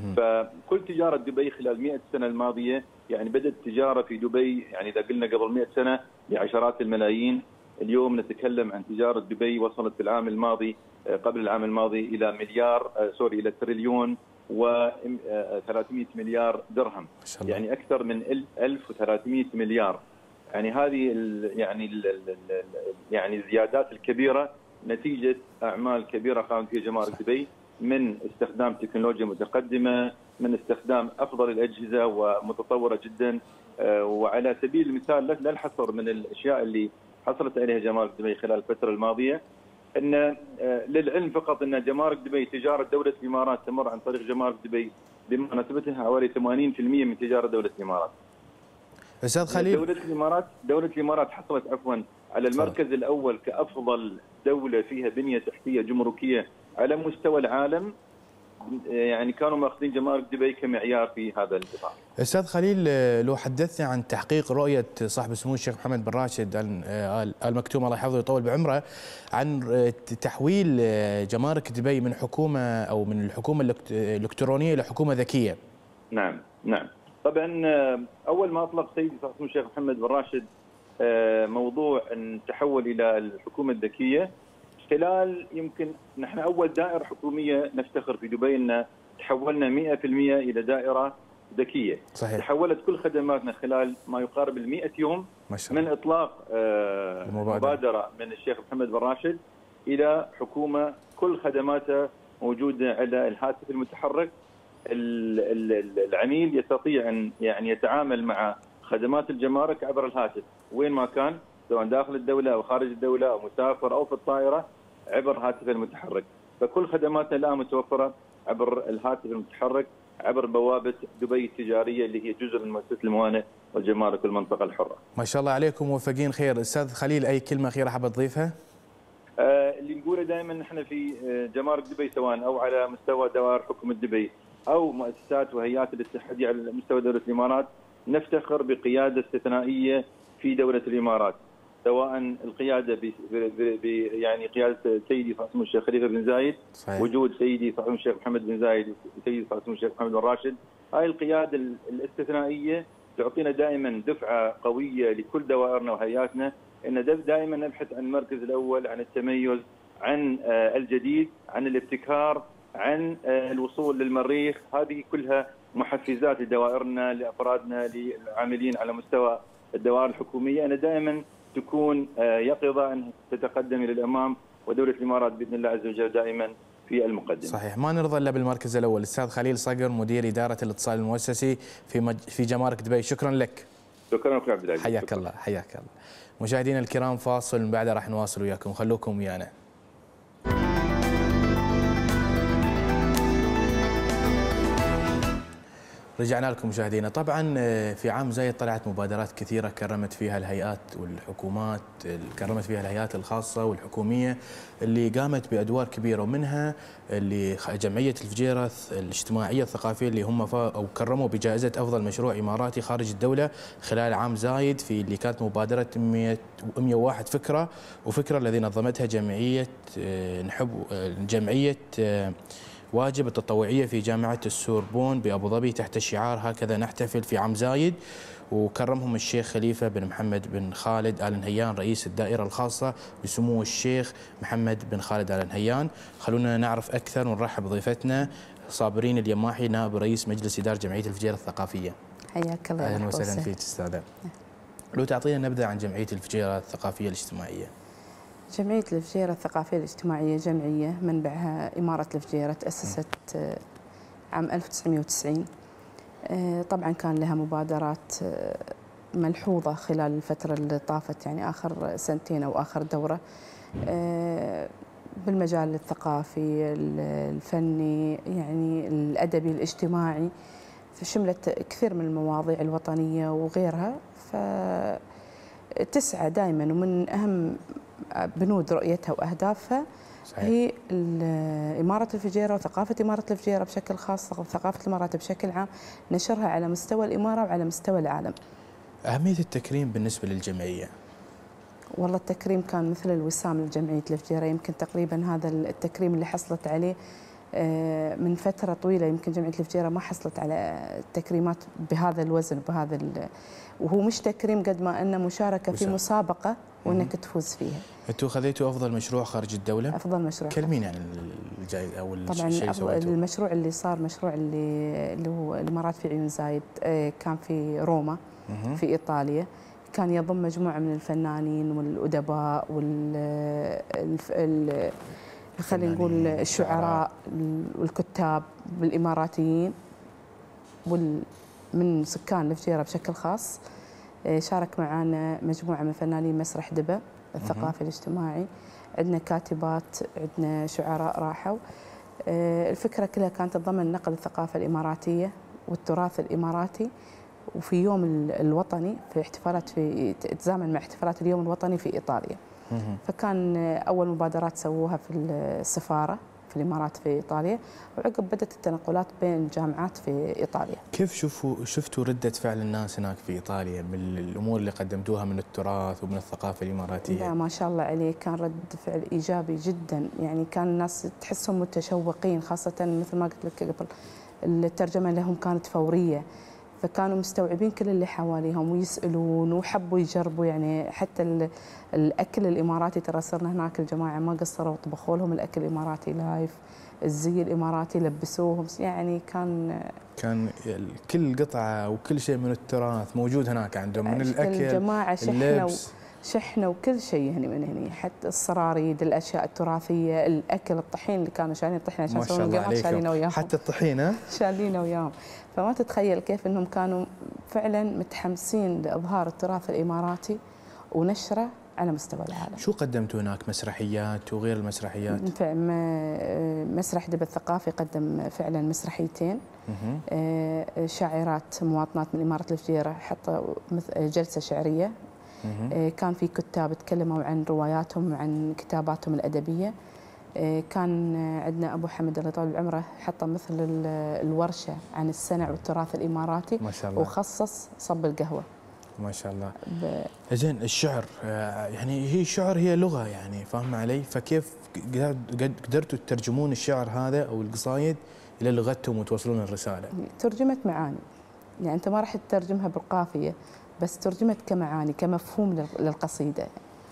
Speaker 7: فكل تجارة دبي خلال مئة سنة الماضية يعني بدأت التجارة في دبي، يعني إذا قلنا قبل مئة سنة بعشرات الملايين، اليوم نتكلم عن تجارة دبي وصلت في العام الماضي قبل العام الماضي إلى مليار سوري إلى تريليون وثلاثمئة مليار درهم. يعني أكثر من ألف وثلاثمئة مليار. يعني هذه ال يعني ال يعني الزيادات الكبيرة نتيجة أعمال كبيرة قامت فيها جمارك دبي، من استخدام تكنولوجيا متقدمة، من استخدام أفضل الأجهزة ومتطورة جدا. وعلى سبيل المثال لا الحصر من الأشياء اللي حصلت عليها جمارك دبي خلال الفترة الماضية، أن للعلم فقط أن جمارك دبي تجارة دولة الإمارات تمر عن طريق جمارك دبي بمناسبتها حوالي ثمانين بالمئة من تجارة دولة الإمارات.
Speaker 1: أستاذ خليل،
Speaker 7: دولة الإمارات دولة الإمارات حصلت عفوا على المركز الأول كأفضل دولة فيها بنية تحتية جمركية على مستوى العالم. يعني كانوا ماخذين جمارك دبي كمعيار في هذا القطاع.
Speaker 1: استاذ خليل، لو حدثنا عن تحقيق رؤيه صاحب السمو الشيخ محمد بن راشد ال مكتوم الله يحفظه ويطول بعمره عن تحويل جمارك دبي من حكومه او من الحكومه الالكترونيه الى حكومه ذكيه.
Speaker 7: نعم نعم طبعا اول ما اطلق سيدي صاحب السمو الشيخ محمد بن راشد موضوع ان تحول الى الحكومه الذكيه، خلال يمكن نحن اول دائره حكوميه نفتخر في دبي ان تحولنا مئة بالمئة الى دائره ذكيه.
Speaker 1: صحيح.
Speaker 7: تحولت كل خدماتنا خلال ما يقارب ال مئة يوم من اطلاق مبادره من الشيخ محمد بن راشد الى حكومه كل خدماتها موجوده على الهاتف المتحرك. العميل يستطيع ان يعني يتعامل مع خدمات الجمارك عبر الهاتف وين ما كان، سواء داخل الدوله او خارج الدوله او مسافر او في الطائره، عبر هاتفه المتحرك. فكل خدماتنا الان متوفره عبر الهاتف المتحرك عبر بوابه دبي التجاريه اللي هي جزء من مؤسسه الموانئ والجمارك والمنطقه الحره.
Speaker 1: ما شاء الله عليكم موفقين خير. استاذ خليل، اي كلمه اخيره حاب تضيفها؟
Speaker 7: آه اللي نقوله دائما نحن في جمارك دبي سواء او على مستوى دوائر حكومه دبي او مؤسسات وهيئات الاتحاديه على مستوى دوله الامارات، نفتخر بقياده استثنائيه في دوله الامارات، سواء القياده ب يعني قياده سيدي صاحب السمو الشيخ خليفه بن زايد، صحيح. وجود سيدي صاحب السمو الشيخ محمد بن زايد وسيدي صاحب السمو الشيخ محمد بن راشد. هاي القياده الاستثنائيه تعطينا دائما دفعه قويه لكل دوائرنا وهيئاتنا ان دائما نبحث عن المركز الاول، عن التميز، عن الجديد، عن الابتكار، عن الوصول للمريخ. هذه كلها محفزات لدوائرنا، لافرادنا، للعاملين على مستوى الدوائر الحكوميه، ان دائما تكون يقظه ان تتقدم الى الامام، ودوله الامارات باذن الله عز وجل دائما في المقدمه.
Speaker 1: صحيح، ما نرضى الا بالمركز الاول. الاستاذ خليل صقر، مدير اداره الاتصال المؤسسي في مج... في جمارك دبي، شكرا لك.
Speaker 7: شكرا اخوي عبد العزيز.
Speaker 1: حياك الله حياك الله. مشاهدينا الكرام، فاصل من بعده راح نواصل وياكم، خلوكم ويانا. رجعنا لكم مشاهدينا. طبعا في عام زايد طلعت مبادرات كثيره كرمت فيها الهيئات والحكومات، كرمت فيها الهيئات الخاصه والحكوميه اللي قامت بادوار كبيره، ومنها اللي جمعيه الفجيره الاجتماعيه الثقافيه اللي هم او كرموا بجائزه افضل مشروع اماراتي خارج الدوله خلال عام زايد، في اللي كانت مبادره مئة وواحد فكره، وفكره الذي نظمتها جمعيه نحب جمعيه واجب التطوعية في جامعة السوربون بأبو ظبي تحت شعار هكذا نحتفل في عام زايد. وكرمهم الشيخ خليفة بن محمد بن خالد آل نهيان رئيس الدائرة الخاصة بسمو الشيخ محمد بن خالد آل نهيان. خلونا نعرف أكثر ونرحب بضيفتنا صابرين اليماحي، نائب رئيس مجلس إدارة جمعية الفجيرة الثقافية.
Speaker 8: حياك الله.
Speaker 1: أهلا وسهلا فيك أستاذة. لو تعطينا نبذة عن جمعية الفجيرة الثقافية الاجتماعية.
Speaker 8: جمعية الفجيرة الثقافية الاجتماعية جمعية منبعها إمارة الفجيرة، تأسست عام ألف وتسعمئة وتسعين. طبعا كان لها مبادرات ملحوظة خلال الفترة اللي طافت، يعني آخر سنتين أو آخر دورة، بالمجال الثقافي، الفني، يعني الأدبي، الاجتماعي، فشملت كثير من المواضيع الوطنية وغيرها. فتسعى دائما، ومن أهم بنود رؤيتها وأهدافها صحيح. هي إمارة الفجيرة وثقافة إمارة الفجيرة بشكل خاص، ثقافة الإمارات بشكل عام، نشرها على مستوى الإمارة وعلى مستوى العالم.
Speaker 1: أهمية التكريم بالنسبة للجمعية؟
Speaker 8: والله التكريم كان مثل الوسام لجمعية الفجيرة، يمكن تقريبا هذا التكريم اللي حصلت عليه من فترة طويلة، يمكن جمعية الفجيرة ما حصلت على تكريمات بهذا الوزن وبهذا، وهو مش تكريم قد ما أنه مشاركة في مسابقة وأنك تفوز فيها.
Speaker 1: أنتوا خذيتوا أفضل مشروع خارج الدولة؟
Speaker 8: أفضل مشروع.
Speaker 1: كلمين عن الجائزة أو
Speaker 8: طبعا
Speaker 1: الشيء
Speaker 8: اللي المشروع اللي صار، مشروع اللي اللي هو الإمارات في عيون زايد، كان في روما في إيطاليا، كان يضم مجموعة من الفنانين والأدباء وال خلينا نقول الشعراء والكتاب والإماراتيين ومن سكان الفجيرة بشكل خاص. شارك معنا مجموعة من فنانين مسرح دبا الثقافي الاجتماعي، عندنا كاتبات، عندنا شعراء راحوا. الفكرة كلها كانت تضمن نقل الثقافة الإماراتية والتراث الإماراتي وفي يوم الوطني في احتفالات في تزامن مع احتفالات اليوم الوطني في ايطاليا. فكان اول مبادرات سووها في السفاره في الامارات في ايطاليا، وعقب بدات التنقلات بين الجامعات في ايطاليا.
Speaker 1: كيف شوفوا شفتوا رده فعل الناس هناك في ايطاليا بالامور اللي قدمتوها من التراث ومن الثقافه الاماراتيه؟
Speaker 8: لا ما شاء الله عليه، كان رد فعل ايجابي جدا، يعني كان الناس تحسهم متشوقين، خاصه مثل ما قلت لك قبل الترجمه لهم كانت فوريه، فكانوا مستوعبين كل اللي حواليهم ويسالون وحبوا يجربوا. يعني حتى الاكل الاماراتي ترى صرنا هناك الجماعه ما قصروا وطبخوا لهم الاكل الاماراتي لايف، الزي الاماراتي لبسوهم، يعني كان
Speaker 1: كان كل قطعه وكل شيء من التراث موجود هناك عندهم، من الاكل
Speaker 8: الجماعه شحنوا
Speaker 1: اللبس
Speaker 8: شحنوا وكل شيء هنا من هنا، حتى الصراريد، الاشياء التراثيه، الاكل، الطحين اللي كانوا شايلين الطحين عشان يسوون القمر شايلينه وياهم،
Speaker 1: حتى الطحينه
Speaker 8: شايلينه وياهم. فما تتخيل كيف انهم كانوا فعلا متحمسين لاظهار التراث الاماراتي ونشره على مستوى العالم.
Speaker 1: شو قدمتوا هناك؟ مسرحيات وغير المسرحيات؟
Speaker 8: مسرح دب الثقافي قدم فعلا مسرحيتين، شاعرات مواطنات من إمارة الفجيرة حتى جلسة شعرية، كان في كتاب تكلموا عن رواياتهم وعن كتاباتهم الأدبية، كان عندنا أبو حمد الله يطول بعمره حتى مثل الورشة عن السنع والتراث الإماراتي ما شاء الله، وخصص صب القهوة
Speaker 1: ما شاء الله. زين الشعر يعني هي الشعر هي لغة يعني فاهم علي، فكيف قدرتوا تترجمون الشعر هذا أو القصايد إلى لغتهم وتوصلون الرسالة؟
Speaker 8: ترجمت معاني، يعني أنت ما راح تترجمها بالقافية بس ترجمت كمعاني كمفهوم للقصيدة.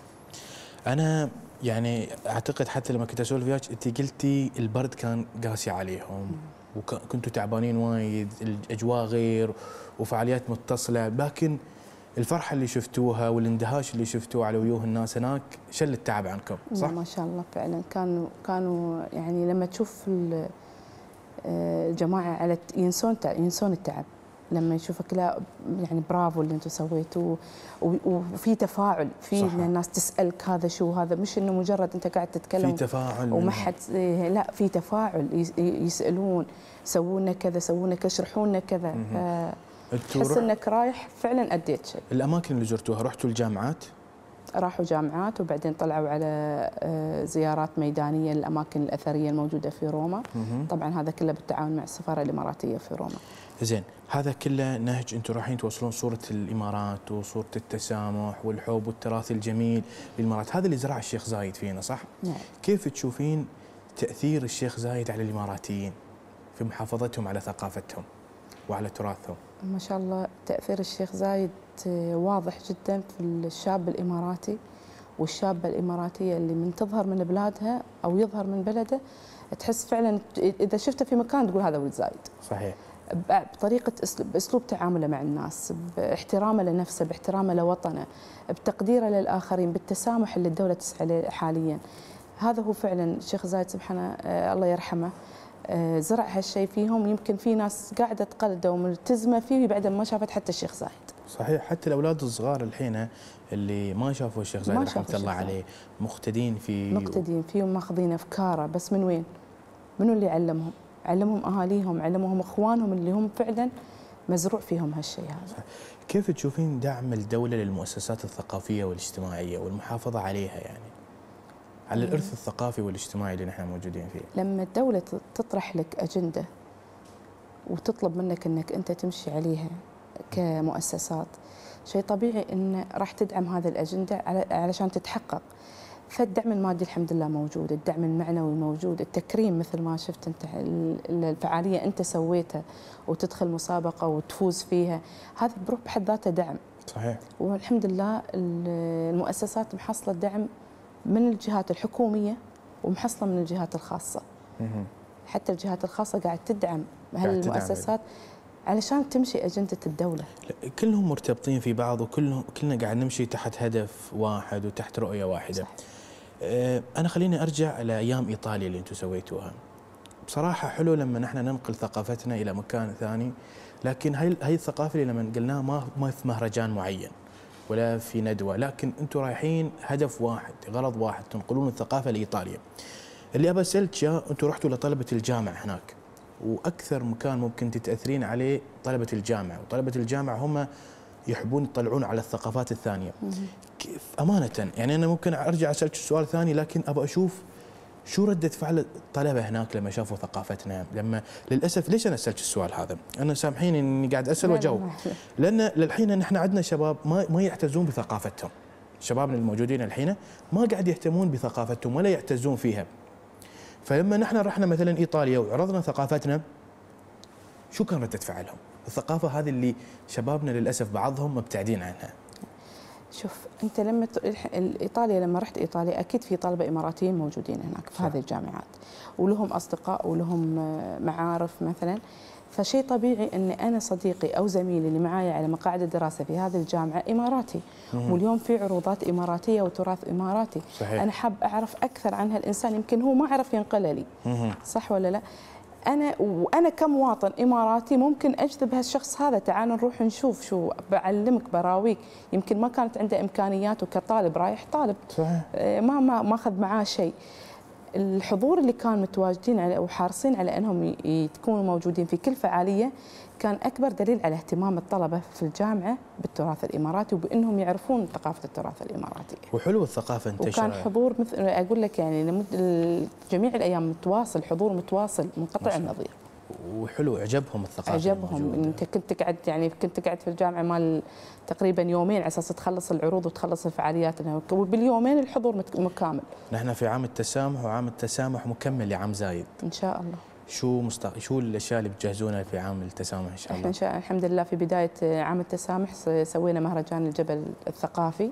Speaker 1: أنا يعني أعتقد حتى لما كنت أسولف وياك أنت قلتي البرد كان قاسي عليهم وكنتوا تعبانين وايد، الأجواء غير وفعاليات متصلة، لكن الفرحة اللي شفتوها والاندهاش اللي شفتوه على وجوه الناس هناك شل التعب عنكم، صح؟
Speaker 8: ما شاء الله فعلا كانوا كانوا يعني لما تشوف الجماعة على ينسون ينسون التعب لما يشوفك، لا يعني برافو اللي انتم سويتوه، وفي تفاعل في ان الناس تسالك هذا شو هذا، مش انه مجرد انت قاعد تتكلم
Speaker 1: في تفاعل
Speaker 8: وما حد، لا في تفاعل، يسالون سووا لنا كذا سووا لنا كذا اشرحوا لنا كذا، تحس انك رايح فعلا اديت شيء.
Speaker 1: الاماكن اللي زرتوها رحتوا الجامعات؟
Speaker 8: راحوا جامعات وبعدين طلعوا على زيارات ميدانيه للاماكن الاثريه الموجوده في روما، طبعا هذا كله بالتعاون مع السفاره الاماراتيه في روما.
Speaker 1: زين هذا كله نهج انتم رايحين توصلون صوره الامارات وصوره التسامح والحب والتراث الجميل للامارات، هذا اللي زرع الشيخ زايد فينا صح؟
Speaker 8: نعم.
Speaker 1: كيف تشوفين تاثير الشيخ زايد على الاماراتيين في محافظتهم على ثقافتهم وعلى تراثهم؟
Speaker 8: ما شاء الله تاثير الشيخ زايد واضح جدا في الشاب الاماراتي والشابه الاماراتيه اللي من تظهر من بلادها او يظهر من بلده تحس فعلا اذا شفته في مكان تقول هذا ولد زايد.
Speaker 1: صحيح.
Speaker 8: بطريقه اسلوب باسلوب تعامله مع الناس، باحترامه لنفسه، باحترامه لوطنه، بتقديره للاخرين، بالتسامح اللي الدوله تسعى له حاليا. هذا هو فعلا الشيخ زايد سبحانه الله يرحمه زرع هالشيء فيهم، يمكن في ناس قاعده تقلده وملتزمه فيه بعد ما شافت حتى الشيخ زايد.
Speaker 1: صحيح، حتى الاولاد الصغار الحين اللي ما شافوا الشيخ زايد رحمه الله عليه مقتدين فيه
Speaker 8: مقتدين فيه وماخذين افكاره، بس من وين؟ منو اللي علمهم؟ علمهم اهاليهم، علمهم اخوانهم اللي هم فعلا مزروع فيهم هالشيء هذا.
Speaker 1: كيف تشوفين دعم الدوله للمؤسسات الثقافيه والاجتماعيه والمحافظه عليها يعني؟ على الارث الثقافي والاجتماعي اللي نحن موجودين فيه.
Speaker 8: لما الدوله تطرح لك اجنده وتطلب منك انك انت تمشي عليها كمؤسسات، شيء طبيعي ان راح تدعم هذه الاجنده علشان تتحقق. فالدعم المادي الحمد لله موجود، الدعم المعنوي موجود، التكريم مثل ما شفت انت الفعاليه انت سويتها وتدخل مسابقه وتفوز فيها، هذا بروح بحد ذاته دعم.
Speaker 1: صحيح.
Speaker 8: والحمد لله المؤسسات محصله دعم من الجهات الحكوميه ومحصله من الجهات الخاصه. حتى الجهات الخاصه قاعد تدعم هالمؤسسات علشان تمشي أجندة الدولة.
Speaker 1: كلهم مرتبطين في بعض وكلهم كلنا قاعد نمشي تحت هدف واحد وتحت رؤية واحدة. صح. أنا خليني أرجع إلى أيام إيطاليا اللي أنتم سويتوها. بصراحة حلو لما نحن ننقل ثقافتنا إلى مكان ثاني، لكن هاي هاي الثقافة اللي لما قلناها ما ما في مهرجان معين ولا في ندوة، لكن أنتم رايحين هدف واحد، غرض واحد، تنقلون الثقافة لإيطاليا. اللي أبى أسألك يا أنتم رحتوا لطلبة الجامعة هناك واكثر مكان ممكن تتاثرين عليه طلبه الجامعه، وطلبه الجامعه هم يحبون يطلعون على الثقافات الثانيه. امانه يعني انا ممكن ارجع اسالك السؤال ثاني، لكن ابغى اشوف شو ردة فعل الطلبة هناك لما شافوا ثقافتنا. لما للأسف ليش أنا أسألك السؤال هذا؟ أنا سامحيني إني قاعد أسأل وأجاوب، لأن للحين نحن عندنا شباب ما ما يعتزون بثقافتهم. شبابنا الموجودين الحين ما قاعد يهتمون بثقافتهم ولا يعتزون فيها. فلما نحن رحنا مثلا إيطاليا وعرضنا ثقافتنا، شو كان ردة فعلهم؟ الثقافة هذه اللي شبابنا للأسف بعضهم مبتعدين عنها.
Speaker 8: شوف انت لما ايطاليا، لما رحت ايطاليا اكيد في طلبه اماراتيين موجودين هناك في هذه الجامعات، ولهم اصدقاء ولهم معارف مثلا. فشيء طبيعي ان انا صديقي او زميلي اللي معايا على مقاعد الدراسه في هذه الجامعه اماراتي، واليوم في عروضات اماراتيه وتراث اماراتي. صحيح. انا حاب اعرف اكثر عن هالانسان، يمكن هو ما عرف ينقله لي. صح ولا لا؟ أنا وأنا كمواطن إماراتي ممكن أجذب هالشخص هذا، تعال نروح نشوف، شو بعلمك براويك. يمكن ما كانت عنده إمكانياته كطالب، رايح طالب صحيح. ما ما ما أخذ معاه شيء. الحضور اللي كان متواجدين على وحارصين على أنهم يكونوا موجودين في كل فعالية كان أكبر دليل على اهتمام الطلبة في الجامعة بالتراث الإماراتي، وبأنهم يعرفون ثقافة التراث الإماراتي.
Speaker 1: وحلو الثقافة انتشرت.
Speaker 8: وكان حضور مثل أقول لك يعني جميع الأيام متواصل، حضور متواصل منقطع النظير.
Speaker 1: وحلو، عجبهم الثقافة.
Speaker 8: عجبهم. انت كنت قاعد يعني كنت قاعد في الجامعة مال تقريبا يومين على اساس تخلص العروض وتخلص الفعاليات، وباليومين الحضور مكامل. نحن
Speaker 1: في عام التسامح، وعام التسامح مكمل لعام زايد
Speaker 8: ان شاء الله.
Speaker 1: شو مست... شو الاشياء اللي بتجهزونها في عام التسامح ان شاء الله؟
Speaker 8: احنا إن شاء... الحمد لله في بدايه عام التسامح سوينا مهرجان الجبل الثقافي.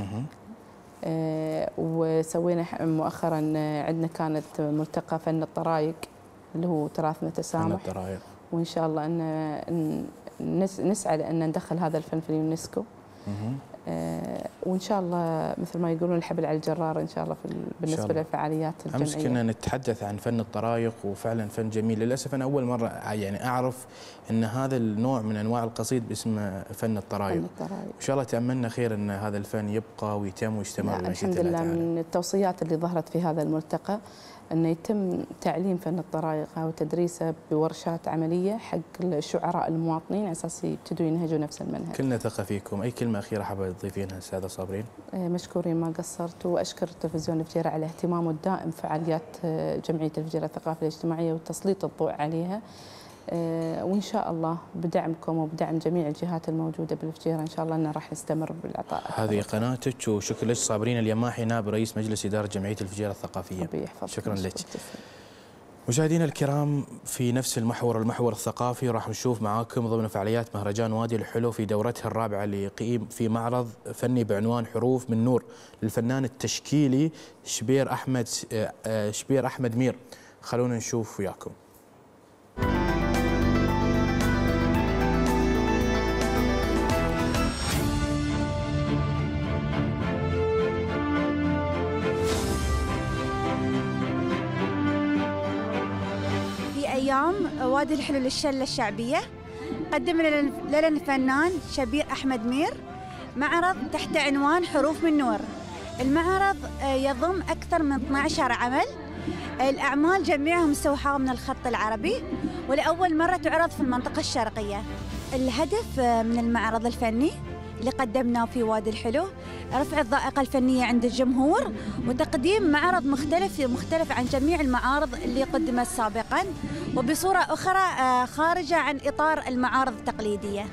Speaker 8: آه وسوينا مؤخرا عندنا كانت ملتقى فن الطرايق اللي هو تراثنا تسامح. فن
Speaker 1: الطرايق.
Speaker 8: وان شاء الله ان نس... نسعى لان ندخل هذا الفن في اليونسكو. آه وان شاء الله مثل ما يقولون الحبل على الجرار ان شاء الله في بالنسبه للفعاليات الجمعيه.
Speaker 1: امس كنا نتحدث عن فن الطرايق، وفعلا فن جميل. للاسف انا اول مره يعني اعرف ان هذا النوع من انواع القصيد باسم فن الطرايق.
Speaker 8: فن الطرايق.
Speaker 1: ان شاء الله تاملنا خير ان هذا الفن يبقى ويتم ويستمر.
Speaker 8: الحمد لله من التوصيات اللي ظهرت في هذا الملتقى أنه يتم تعليم فن الطرايق وتدريسه بورشات عملية حق الشعراء المواطنين على أساس يبتدوا ينهجوا نفس المنهج.
Speaker 1: كلنا ثقة فيكم. أي كلمة أخيرة حابة تضيفينها أستاذة صابرين؟
Speaker 8: مشكورين ما قصرت، وأشكر التلفزيون الفجيرة على اهتمامه الدائم فعاليات جمعية الفجيرة الثقافية الاجتماعية وتسليط الضوء عليها. وإن شاء الله بدعمكم وبدعم جميع الجهات الموجودة بالفجيرة إن شاء الله أننا راح نستمر بالعطاء.
Speaker 1: هذه قناتك، وشكرا لك صابرين اليماحي نائب رئيس مجلس إدارة جمعية الفجيرة الثقافية. شكرا لك. مشاهدينا الكرام، في نفس المحور المحور الثقافي راح نشوف معاكم ضمن فعاليات مهرجان وادي الحلو في دورتها الرابعة اللي يقيم في معرض فني بعنوان حروف من نور للفنان التشكيلي شبير أحمد شبير أحمد مير. خلونا نشوف وياكم.
Speaker 9: أيام وادي الحلو للشلة الشعبية قدم لنا الفنان شبير أحمد مير معرض تحت عنوان حروف من نور. المعرض يضم أكثر من اثني عشر عمل، الأعمال جميعها مستوحاة من الخط العربي، ولأول مرة تعرض في المنطقة الشرقية. الهدف من المعرض الفني اللي قدمناه في وادي الحلو رفع الذائقة الفنية عند الجمهور، وتقديم معرض مختلف مختلف عن جميع المعارض اللي قدمت سابقا، وبصورة أخرى خارجة عن إطار المعارض التقليدية.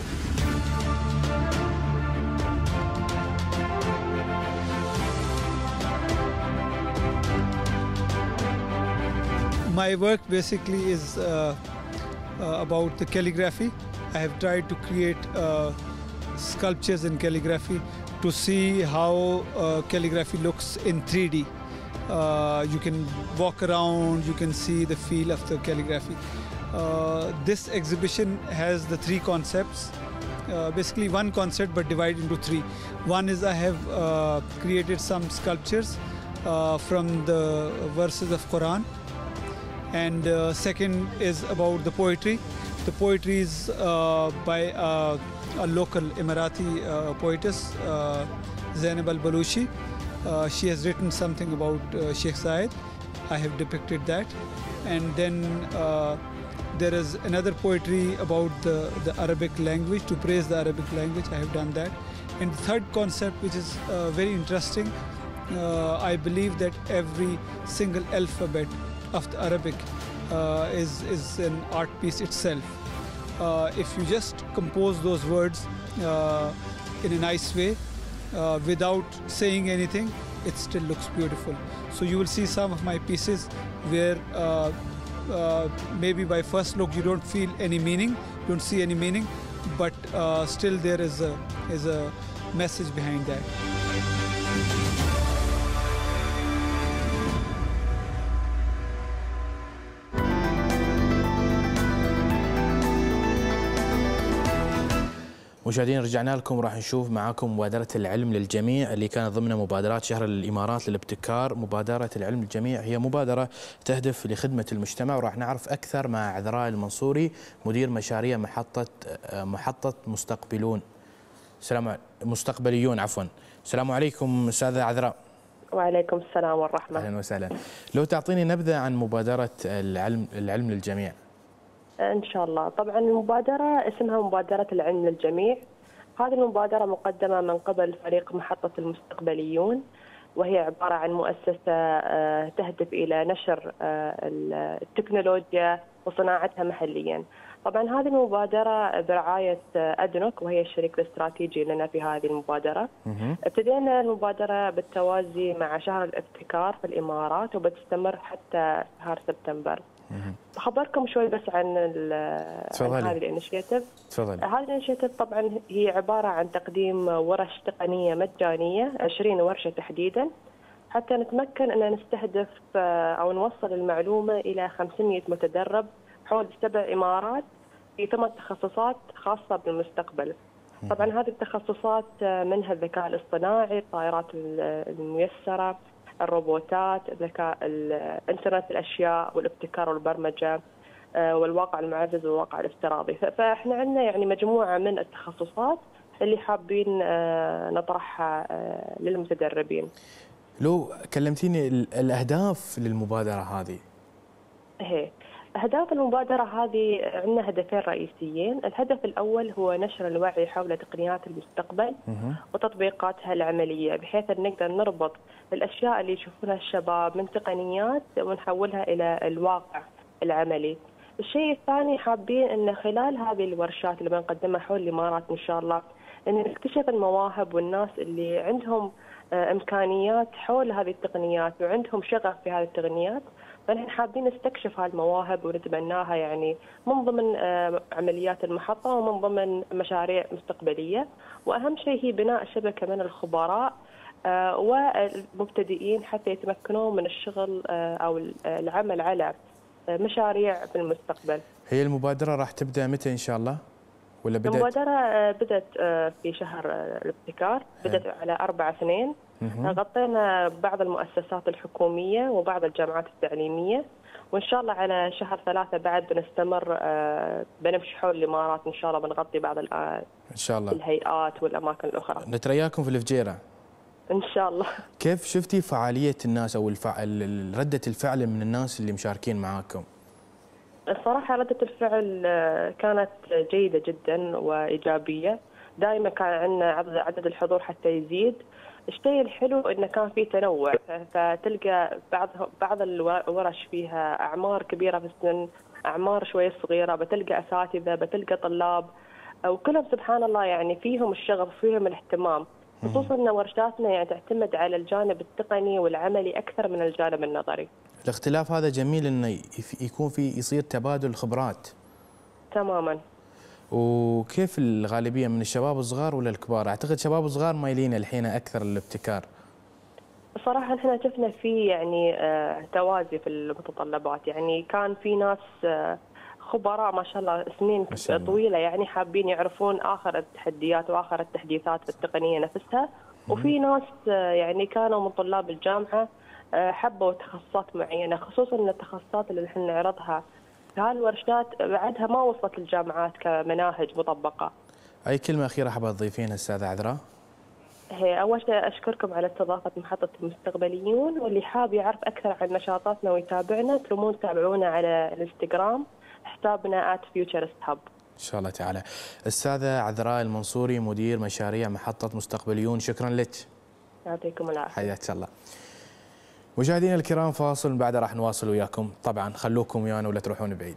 Speaker 10: My work basically is uh, uh, about the calligraphy. I have tried to create uh, sculptures in calligraphy to see how uh, calligraphy looks in three D. Uh, you can walk around, you can see the feel of the calligraphy. Uh, this exhibition has the three concepts. Uh, basically one concept but divided into three. One is I have uh, created some sculptures uh, from the verses of Quran. And uh, second is about the poetry. The poetry is uh, by uh, a local Emirati uh, poetess, uh, Zainab al-Balushi. Uh, she has written something about uh, Sheikh Zayed. I have depicted that. And then uh, there is another poetry about the, the Arabic language, to praise the Arabic language. I have done that. And the third concept, which is uh, very interesting, uh, I believe that every single alphabet of the Arabic uh, is, is an art piece itself. Uh, if you just compose those words uh, in a nice way, uh, without saying anything, it still looks beautiful. So you will see some of my pieces where uh, uh, maybe by first look you don't feel any meaning, don't see any meaning, but uh, still there is a, is a message behind that.
Speaker 1: مشاهدين رجعنا لكم، راح نشوف معاكم مبادرة العلم للجميع اللي كانت ضمن مبادرات شهر الإمارات للابتكار. مبادرة العلم للجميع هي مبادرة تهدف لخدمة المجتمع، وراح نعرف أكثر مع عذراء المنصوري مدير مشاريع محطة محطة مستقبلون. السلام مستقبليون عفوا. السلام عليكم أستاذة عذراء.
Speaker 11: وعليكم السلام والرحمة.
Speaker 1: أهلا وسهلا. لو تعطيني نبذة عن مبادرة العلم العلم للجميع.
Speaker 11: إن شاء الله. طبعا المبادرة اسمها مبادرة العلم للجميع. هذه المبادرة مقدمة من قبل فريق محطة المستقبليون، وهي عبارة عن مؤسسة تهدف إلى نشر التكنولوجيا وصناعتها محليا. طبعا هذه المبادرة برعاية أدنوك، وهي الشريك الاستراتيجي لنا في هذه المبادرة. ابتدينا المبادرة بالتوازي مع شهر الابتكار في الإمارات، وبتستمر حتى شهر سبتمبر. بخبركم شوي بس عن, عن هذه الانشيتيف.
Speaker 1: تفضلي.
Speaker 11: هذه الانشيتيف طبعا هي عبارة عن تقديم ورش تقنية مجانية، عشرين ورشة تحديدا، حتى نتمكن أن نستهدف أو نوصل المعلومة إلى خمسمئة متدرب حول سبع إمارات في ثمان تخصصات خاصة بالمستقبل. طبعا هذه التخصصات منها الذكاء الاصطناعي، الطائرات الميسرة، الروبوتات، ذكاء الانترنت الاشياء والابتكار والبرمجه والواقع المعزز والواقع الافتراضي. فاحنا عندنا يعني مجموعه من التخصصات اللي حابين نطرحها للمتدربين.
Speaker 1: لو كلمتيني الاهداف للمبادره هذه.
Speaker 11: هي أهداف المبادرة هذه عندنا هدفين رئيسيين. الهدف الأول هو نشر الوعي حول تقنيات المستقبل وتطبيقاتها العملية، بحيث أن نقدر نربط الأشياء اللي يشوفونها الشباب من تقنيات ونحولها إلى الواقع العملي. الشيء الثاني حابين أن خلال هذه الورشات اللي بنقدمها حول الإمارات إن شاء الله أن نكتشف المواهب والناس اللي عندهم إمكانيات حول هذه التقنيات وعندهم شغف في هذه التقنيات. فنحن حابين نستكشف هذه المواهب ونتبناها يعني من ضمن عمليات المحطة ومن ضمن مشاريع مستقبلية. وأهم شيء هي بناء شبكة من الخبراء والمبتدئين حتى يتمكنون من الشغل أو العمل على مشاريع في المستقبل.
Speaker 1: هي المبادرة راح تبدأ متى إن شاء الله؟ ولا بدأت؟
Speaker 11: المبادرة بدأت في شهر الابتكار، بدأت على أربعة اثنين. غطينا بعض المؤسسات الحكومية وبعض الجامعات التعليمية، وإن شاء الله على شهر ثلاثة بعد بنستمر بنمشي حول الإمارات إن شاء الله، بنغطي بعض إن
Speaker 1: شاء الله
Speaker 11: الهيئات والأماكن الأخرى.
Speaker 1: نترياكم في الفجيرة
Speaker 11: إن شاء الله.
Speaker 1: كيف شفتي فعالية الناس أو الفع... ردة الفعل من الناس اللي مشاركين معاكم؟
Speaker 11: الصراحة ردة الفعل كانت جيدة جدا وإيجابية. دائما كان عندنا عدد الحضور حتى يزيد. الشيء الحلو انه كان في تنوع، فتلقى بعض بعض الورش فيها اعمار كبيره في السن، اعمار شويه صغيره، بتلقى اساتذه، بتلقى طلاب، وكلهم سبحان الله يعني فيهم الشغف فيهم الاهتمام، خصوصا ان ورشاتنا يعني تعتمد على الجانب التقني والعملي اكثر من الجانب النظري.
Speaker 1: الاختلاف هذا جميل انه يكون في يصير تبادل خبرات.
Speaker 11: تماما.
Speaker 1: وكيف الغالبيه من الشباب الصغار ولا الكبار؟ اعتقد شباب صغار مايلين الحين اكثر للابتكار.
Speaker 11: صراحه احنا شفنا في يعني آه توازي في المتطلبات، يعني كان في ناس آه خبراء ما شاء الله سنين طويله يعني حابين يعرفون اخر التحديات واخر التحديثات في التقنيه نفسها، وفي ناس آه يعني كانوا من طلاب الجامعه آه حبوا تخصصات معينه، خصوصا ان التخصصات اللي نحن نعرضها في هالورشات بعدها ما وصلت الجامعات كمناهج مطبقه.
Speaker 1: اي كلمه اخيره حابه تضيفينها استاذه عذراء؟
Speaker 11: هي اول شيء اشكركم على استضافه محطه المستقبليون، واللي حاب يعرف اكثر عن نشاطاتنا ويتابعنا تقدرون تتابعونا على الانستغرام حسابنا at futurist hub.
Speaker 1: إن شاء الله تعالى. أستاذة عذراء المنصوري، مدير مشاريع محطة مستقبليون، شكرا لك.
Speaker 11: يعطيكم العافية.
Speaker 1: حياك الله. مشاهدينا الكرام، فاصل بعد راح نواصل وياكم، طبعا خلوكم ويانا ولا تروحون بعيد.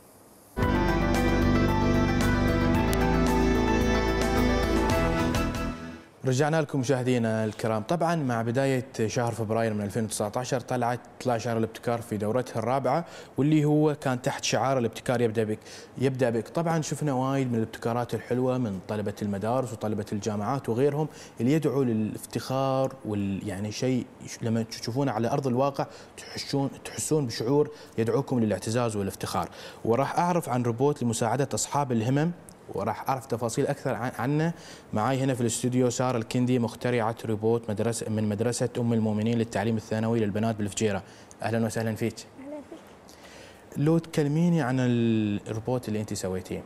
Speaker 1: رجعنا لكم مشاهدينا الكرام. طبعا مع بداية شهر فبراير من ألفين وتسعة عشر طلعت طلع شهر الابتكار في دورتها الرابعة، واللي هو كان تحت شعار الابتكار يبدأ بك يبدأ بك. طبعا شفنا وايد من الابتكارات الحلوة من طلبة المدارس وطلبة الجامعات وغيرهم اللي يدعو للافتخار، وال يعني شيء لما تشوفونه على أرض الواقع تحسون تحسون بشعور يدعوكم للاعتزاز والافتخار. وراح أعرف عن روبوت لمساعدة أصحاب الهمم، وراح اعرف تفاصيل اكثر عنه. معي هنا في الاستوديو ساره الكندي، مخترعه روبوت مدرسه من مدرسه ام المؤمنين للتعليم الثانوي للبنات بالفجيره. اهلا وسهلا فيك.
Speaker 12: اهلا فيك.
Speaker 1: لو تكلميني عن الروبوت اللي انت سويتيه.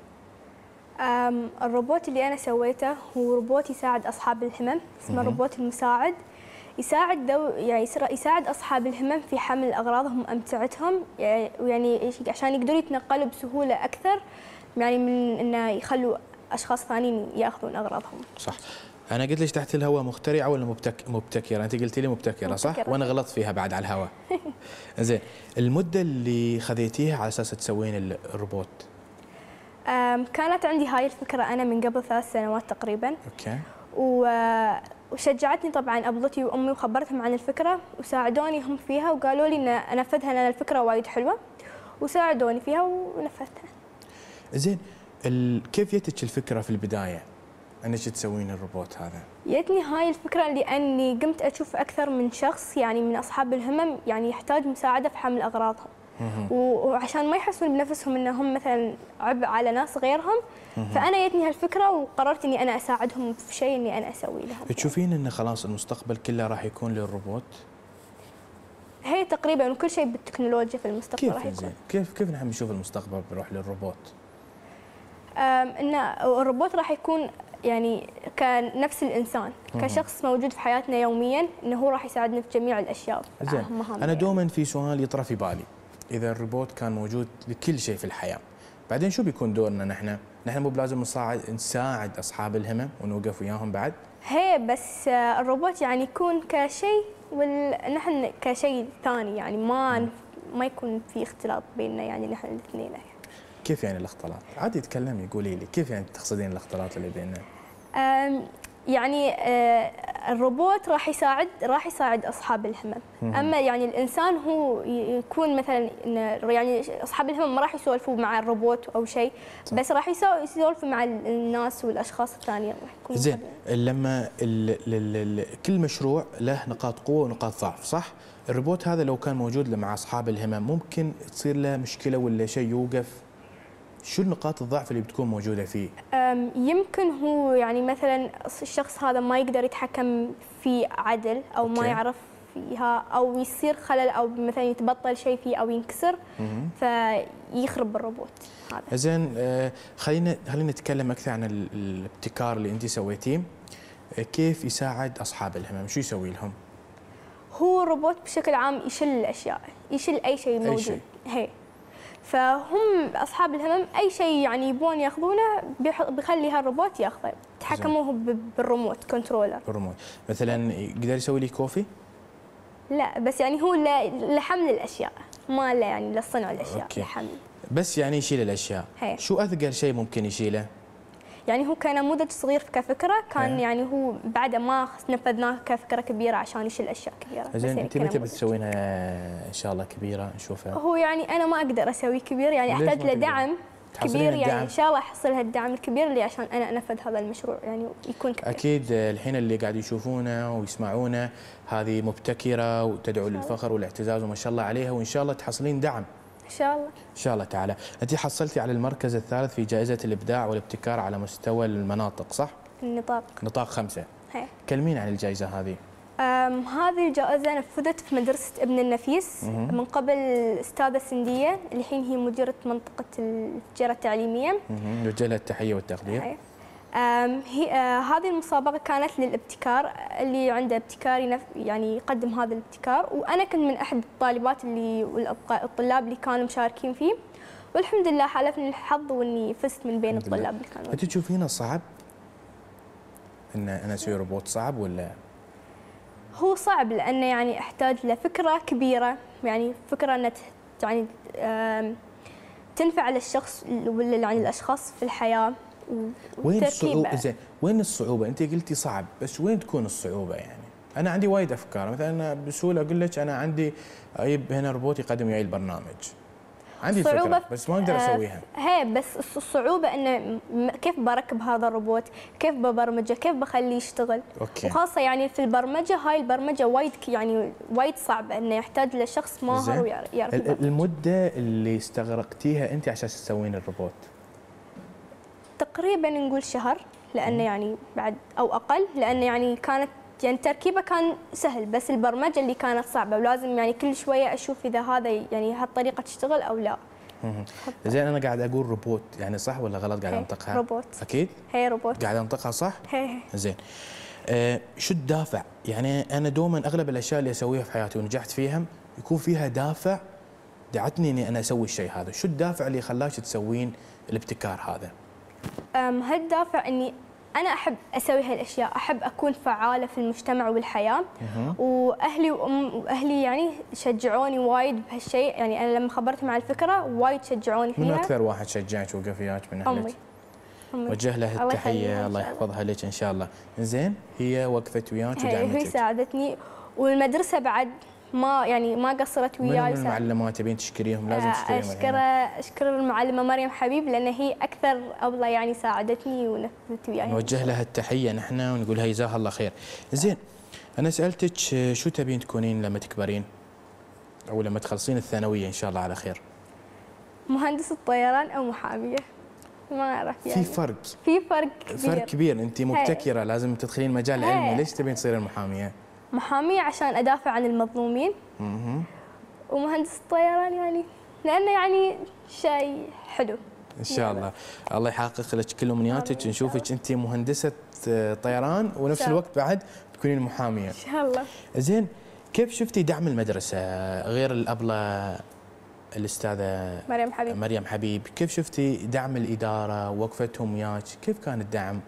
Speaker 12: الروبوت اللي انا سويته هو روبوت يساعد اصحاب الهمم، اسمه الروبوت المساعد. يساعد دو يعني يساعد اصحاب الهمم في حمل اغراضهم وامتعتهم، يعني عشان يقدروا يتنقلوا بسهوله اكثر، يعني من انه يخلوا اشخاص ثانيين ياخذون اغراضهم.
Speaker 1: صح. انا قلت لك تحت الهواء مخترعه ولا مبتك... مبتكره؟ انت قلتي لي مبتكره، صح؟ مبتكرة. وانا غلطت فيها بعد على الهواء. زين، المده اللي خذيتيها على اساس تسوين الروبوت؟
Speaker 12: كانت عندي هاي الفكره انا من قبل ثلاث سنوات تقريبا.
Speaker 1: اوكي.
Speaker 12: و... وشجعتني طبعا ابلتي وامي وخبرتهم عن الفكره وساعدوني هم فيها وقالوا لي ان انفذها لان الفكره وايد حلوه، وساعدوني فيها ونفذتها.
Speaker 1: زين، ال... كيف جتك الفكره في البدايه انك تسوين الروبوت هذا؟
Speaker 12: جتني هاي الفكره لاني قمت اشوف اكثر من شخص يعني من اصحاب الهمم يعني يحتاج مساعده في حمل اغراضهم، وعشان ما يحسون بنفسهم انهم مثلا عبء على ناس غيرهم، فانا جتني هالفكره وقررت اني انا اساعدهم في شيء اني انا اسوي لهم.
Speaker 1: تشوفين ان خلاص المستقبل كله راح يكون للروبوت؟
Speaker 12: هي تقريبا وكل شيء بالتكنولوجيا في المستقبل راح يكون.
Speaker 1: كيف كيف نحن نشوف المستقبل بيروح للروبوت؟
Speaker 12: ان الروبوت راح يكون يعني كنفس الانسان، كشخص موجود في حياتنا يوميا، انه هو راح يساعدنا في جميع الاشياء.
Speaker 1: زين، انا دوما في سؤال يطرى في بالي، اذا الروبوت كان موجود لكل شيء في الحياه، بعدين شو بيكون دورنا نحن؟ نحن مو بلازم نساعد نساعد اصحاب الهمم ونوقف وياهم بعد؟
Speaker 12: هي بس الروبوت يعني يكون كشيء ونحن كشيء ثاني، يعني ما م. ما يكون في اختلاط بيننا يعني نحن الاثنين.
Speaker 1: كيف يعني الاختلاط؟ عادي تكلمي قولي لي كيف يعني تقصدين الاختلاط اللي بيننا؟
Speaker 12: يعني الروبوت راح يساعد راح يساعد اصحاب الهمم، اما يعني الانسان هو يكون مثلا يعني اصحاب الهمم ما راح يسولفوا مع الروبوت او شيء، بس راح يسولفوا مع الناس والاشخاص الثانيين.
Speaker 1: زين، لما ال ال ال كل مشروع له نقاط قوه ونقاط ضعف، صح؟ الروبوت هذا لو كان موجود مع اصحاب الهمم ممكن تصير له مشكله ولا شيء يوقف؟ شو النقاط الضعف اللي بتكون موجودة فيه؟
Speaker 12: يمكن هو يعني مثلا الشخص هذا ما يقدر يتحكم في عدل أو أوكي. ما يعرف فيها، أو يصير خلل أو مثلا يتبطل شيء فيه أو ينكسر فيخرب الروبوت هذا.
Speaker 1: زين، خلينا خلينا نتكلم أكثر عن الابتكار اللي أنت سويتيه. كيف يساعد أصحاب الهمم؟ شو يسوي لهم؟
Speaker 12: هو الروبوت بشكل عام يشيل الأشياء، يشيل أي شيء موجود. أي شيء. هي فهم اصحاب الهمم اي شيء يعني يبون ياخذونه بيخلي هالروبوت ياخذه، يتحكموه بالريموت كنترولر.
Speaker 1: بالريموت مثلا يقدر يسوي لي كوفي؟
Speaker 12: لا، بس يعني هو لحمل الاشياء، ما له يعني لصنع الاشياء. أوكي. لحمل
Speaker 1: بس يعني يشيل الاشياء. هي. شو اثقل شيء ممكن يشيله؟
Speaker 12: يعني هو كنموذج صغير كفكره، كان هي. يعني هو بعد ما نفذناه كفكره كبيره عشان يشيل اشياء كبيره.
Speaker 1: زين، انت متى بتسوينها ان شاء الله كبيره نشوفها؟
Speaker 12: هو يعني انا ما اقدر اسوي كبير، يعني احتاج له دعم كبير، يعني ان شاء الله احصل هالدعم الكبير اللي عشان انا انفذ هذا المشروع يعني يكون كبير.
Speaker 1: اكيد الحين اللي قاعد يشوفونه ويسمعونه هذه مبتكره وتدعو للفخر والاعتزاز وما شاء الله عليها، وان شاء الله تحصلين دعم.
Speaker 12: ان شاء الله.
Speaker 1: ان شاء الله تعالى. انت حصلتي على المركز الثالث في جائزه الابداع والابتكار على مستوى المناطق، صح؟
Speaker 12: النطاق.
Speaker 1: نطاق خمسه.
Speaker 12: هي.
Speaker 1: كلمين عن الجائزه هذه.
Speaker 12: هذه الجائزة نفذت في مدرسة ابن النفيس مم. من قبل الأستاذة سندية، الحين هي مديرة منطقة الفجيرة التعليمية.
Speaker 1: نوجه لها التحية والتقدير.
Speaker 12: هي آه هذه المسابقة كانت للابتكار، اللي عنده ابتكار يعني يقدم هذا الابتكار، وأنا كنت من أحد الطالبات اللي والطلاب اللي كانوا مشاركين فيه، والحمد لله حالفني الحظ واني فزت من بين الطلاب اللي كانوا.
Speaker 1: انت تشوفينه صعب ان انا اسوي روبوت صعب ولا؟
Speaker 12: هو صعب لانه يعني احتاج لفكره كبيره، يعني فكره انها يعني تنفع للشخص ولا يعني الاشخاص في الحياه.
Speaker 1: وين الصعوبه؟ زين وين الصعوبه؟ انت قلتي صعب، بس وين تكون الصعوبه يعني؟ انا عندي وايد افكار، مثلا أنا بسهوله اقول لك انا عندي اجيب هنا روبوت يقدم وياي البرنامج. عندي الفكره بس ما اقدر اسويها.
Speaker 12: هي بس الصعوبه انه كيف بركب هذا الروبوت، كيف ببرمجه، كيف بخليه يشتغل.
Speaker 1: أوكي.
Speaker 12: وخاصه يعني في البرمجه، هاي البرمجه وايد يعني وايد صعبه، انه يحتاج لشخص ماهر ويعرف.
Speaker 1: المده اللي استغرقتيها انت عشان تسوين الروبوت؟
Speaker 12: تقريبا نقول شهر، لانه يعني بعد او اقل، لانه يعني كانت يعني تركيبه كان سهل، بس البرمجه اللي كانت صعبه، ولازم يعني كل شويه اشوف اذا هذا يعني هالطريقه تشتغل او لا.
Speaker 1: زين انا قاعد اقول روبوت، يعني صح ولا غلط قاعد انطقها؟
Speaker 12: روبوت
Speaker 1: اكيد؟
Speaker 12: هي روبوت
Speaker 1: قاعد انطقها صح؟
Speaker 12: هي
Speaker 1: زين. آه شو الدافع؟ يعني انا دوما اغلب الاشياء اللي اسويها في حياتي ونجحت فيها يكون فيها دافع دعتني اني انا اسوي الشيء هذا، شو الدافع اللي خلاك تسوين الابتكار هذا؟
Speaker 12: أم هالدافع اني أنا أحب أسوي هالأشياء، أحب أكون فعالة في المجتمع والحياة، وأهلي وأم وأهلي يعني شجعوني وايد بهالشيء، يعني أنا لما خبرتهم عن الفكرة وايد شجعوني فيها.
Speaker 1: من أكثر واحد شجعك وقف وياك من أهلك؟
Speaker 12: أمي.
Speaker 1: وجه لها التحية، الله يحفظها لك إن شاء الله. زين هي وقفت وياك ودعمتك.
Speaker 12: هي ساعدتني، والمدرسة بعد ما يعني ما قصرت وياي.
Speaker 1: من المعلمات تبين تشكريهم؟ لازم تشكريهم.
Speaker 12: اشكر اشكر المعلمه مريم حبيب، لان هي اكثر ابله يعني ساعدتني ونفذت وياي.
Speaker 1: نوجه لها التحيه نحن ونقول لها جزاها الله خير. زين انا سالتك شو تبين تكونين لما تكبرين او لما تخلصين الثانويه ان شاء الله على خير؟
Speaker 12: مهندسه طيران او محاميه، ما اعرف يعني.
Speaker 1: في فرق
Speaker 12: في فرق كبير
Speaker 1: فرق كبير. انت مبتكره، لازم تدخلين مجال العلمي، ليش تبين تصيرين محاميه؟
Speaker 12: محامية عشان أدافع عن المظلومين. ومهندس طيران يعني لأنه يعني شيء حلو
Speaker 1: إن شاء الله. الله يحقق لك كل أمنياتك، نشوفك أنت مهندسة طيران ونفس الوقت بعد تكونين محامية
Speaker 12: إن شاء الله.
Speaker 1: زين كيف شفتي دعم المدرسة غير الأبلة الأستاذة
Speaker 12: مريم حبيب
Speaker 1: مريم حبيب كيف شفتي دعم الإدارة ووقفتهم وياك؟ كيف كان الدعم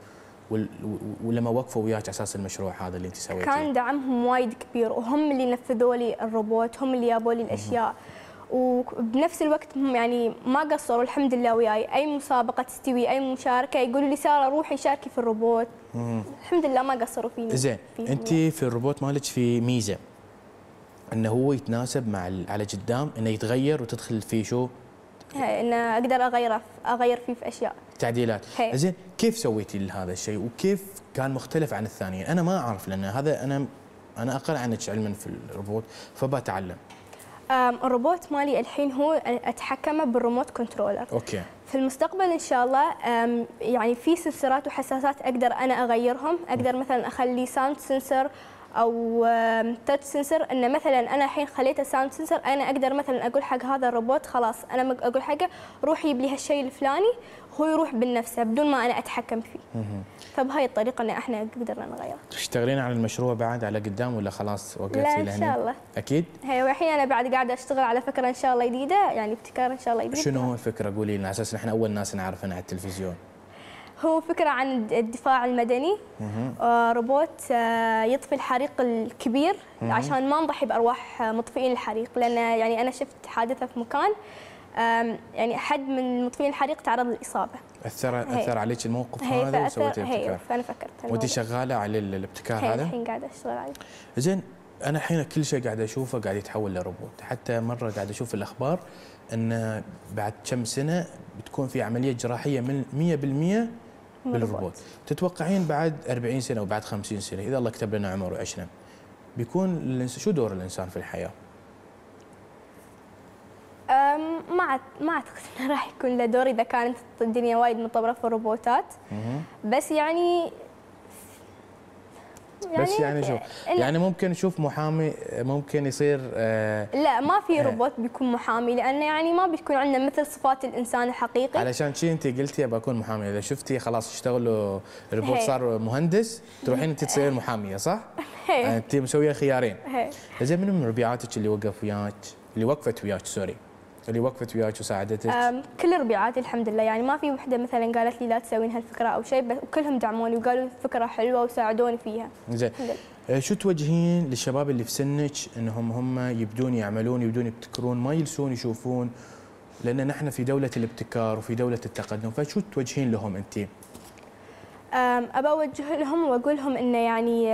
Speaker 1: ولما وقفوا وياك على اساس المشروع هذا اللي انت سويتيه؟
Speaker 12: كان دعمهم وايد كبير، وهم اللي نفذوا لي الروبوت، هم اللي جابوا لي الاشياء، وبنفس الوقت هم يعني ما قصروا الحمد لله وياي. اي مسابقه تستوي، اي مشاركه يقولوا لي ساره روحي شاركي في الروبوت. مم. الحمد لله ما قصروا فيني.
Speaker 1: زين انت في الروبوت مالك في ميزه انه هو يتناسب مع على قدام، انه يتغير وتدخل فيه شو؟
Speaker 12: انه اقدر اغيره اغير فيه في اشياء
Speaker 1: تعديلات. زين كيف سويتي هذا الشيء وكيف كان مختلف عن الثانيين؟ انا ما اعرف لان هذا انا انا اقل عنك علما في الروبوت فبتعلم.
Speaker 12: الروبوت مالي الحين هو اتحكمه بالريموت كنترولر.
Speaker 1: اوكي.
Speaker 12: في المستقبل ان شاء الله يعني في سنسورات وحساسات اقدر انا اغيرهم، اقدر مثلا اخلي ساوند سنسر او تاتش سنسر، انه مثلا انا الحين خليته ساوند سنسر، انا اقدر مثلا اقول حق هذا الروبوت خلاص انا اقول حقه روح جيب لي هالشيء الفلاني، هو يروح بنفسه بدون ما انا اتحكم فيه. فبهاي الطريقه ان احنا قدرنا نغير.
Speaker 1: تشتغلين على المشروع بعد على قدام ولا خلاص وقفتي لهني؟
Speaker 12: لا ان شاء الله.
Speaker 1: اكيد؟
Speaker 12: هي والحين انا بعد قاعده اشتغل على فكره ان شاء الله جديده، يعني ابتكار ان شاء الله جديد.
Speaker 1: شنو هو الفكره؟ قولي لنا على اساس نحن اول ناس نعرفها على التلفزيون.
Speaker 12: هو فكرة عن الدفاع المدني، آه روبوت آه يطفي الحريق الكبير عشان ما نضحي بأرواح مطفئين الحريق، لأن يعني أنا شفت حادثة في مكان يعني حد من مطفئين الحريق تعرض للإصابة.
Speaker 1: أثر أثر عليك الموقف هذا وسويتي الابتكار؟
Speaker 12: فأنا فكرت.
Speaker 1: وأنت شغالة على الابتكار هذا؟
Speaker 12: الحين قاعدة أشتغل عليه.
Speaker 1: زين أنا الحين كل شيء قاعد أشوفه قاعد يتحول لروبوت، حتى مرة قاعد أشوف في الأخبار أن بعد كم سنة بتكون في عملية جراحية من مئة بالمئة بالروبوت. تتوقعين بعد أربعين سنة وبعد خمسين سنة إذا الله كتب لنا عمر وعشنا بيكون شو دور الإنسان في الحياة؟
Speaker 12: ما ما أعتقد إنه راح يكون له دور إذا كانت الدنيا وايد متطورة في الروبوتات، بس يعني
Speaker 1: يعني بس يعني شو يعني ممكن نشوف محامي ممكن يصير آه
Speaker 12: لا ما في روبوت بيكون محامي، لانه يعني ما بتكون عندنا مثل صفات الانسان الحقيقي.
Speaker 1: علشان شيء انت قلتي ابى اكون محامي، اذا شفتي خلاص اشتغلوا الروبوت صار مهندس تروحين انت تصيرين محاميه صح؟ يعني انت مسويه خيارين. زين من مبيعاتك اللي وقف وياك اللي وقفت وياك سوري اللي وقفت وياك وساعدتك؟
Speaker 12: أم، كل ربيعاتي الحمد لله، يعني ما في وحده مثلا قالت لي لا تسوين هالفكره او شيء، بس كلهم دعموني وقالوا فكره حلوه وساعدوني فيها.
Speaker 1: زين. شو توجهين للشباب اللي في سنك انهم هم يبدون يعملون يبدون يبتكرون ما يلسون يشوفون، لان نحن في دوله الابتكار وفي دوله التقدم، فشو توجهين لهم انت؟
Speaker 12: ابى اوجه لهم واقول لهم انه يعني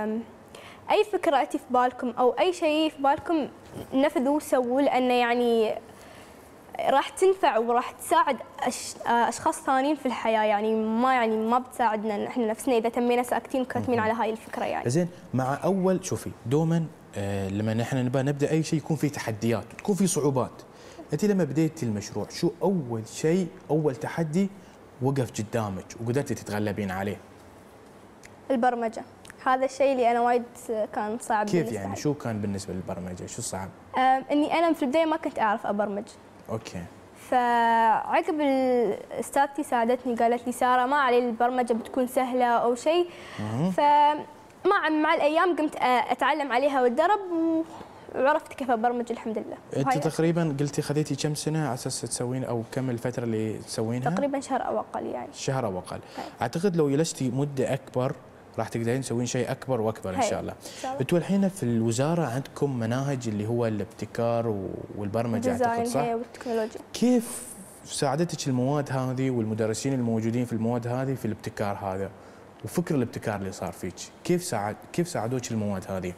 Speaker 12: اي فكره اتي في بالكم او اي شيء في بالكم نفذوه وسووه، لانه يعني راح تنفع وراح تساعد أش... اشخاص ثانيين في الحياه، يعني ما يعني ما بتساعدنا احنا نفسنا اذا تمينا ساكتين وكاتمين على هاي الفكره يعني.
Speaker 1: زين، مع اول شوفي دوما آه لما نحن نبغى نبدا اي شيء يكون في تحديات تكون في صعوبات. انت لما بديتي المشروع شو اول شيء اول تحدي وقف قدامك وقدرتي تتغلبين عليه؟
Speaker 12: البرمجه، هذا الشيء اللي انا وايد كان صعب.
Speaker 1: كيف يعني؟ شو كان بالنسبه للبرمجه؟ شو صعب؟
Speaker 12: اني انا في البدايه ما كنت اعرف ابرمج.
Speaker 1: اوكي.
Speaker 12: فعقب استاذتي ساعدتني، قالت لي ساره ما علي البرمجه بتكون سهله او شيء، فمع مع الايام قمت اتعلم عليها والدرب وعرفت كيف ابرمج الحمد لله.
Speaker 1: انت تقريبا قلتي خذيتي كم سنه على اساس تسوين او كم الفتره اللي تسوينها؟
Speaker 12: تقريبا شهر او اقل يعني.
Speaker 1: شهر او اقل. اعتقد لو جلستي مده اكبر راح تقدرين تسوين شيء اكبر واكبر ان شاء الله. انتوا الحين في الوزاره عندكم مناهج اللي هو الابتكار والبرمجه اعتقد صح؟
Speaker 12: هي والتكنولوجيا.
Speaker 1: كيف ساعدتك المواد هذه والمدرسين الموجودين في المواد هذه في الابتكار هذا وفكر الابتكار اللي صار فيك؟ كيف ساعد كيف ساعدوك المواد هذه؟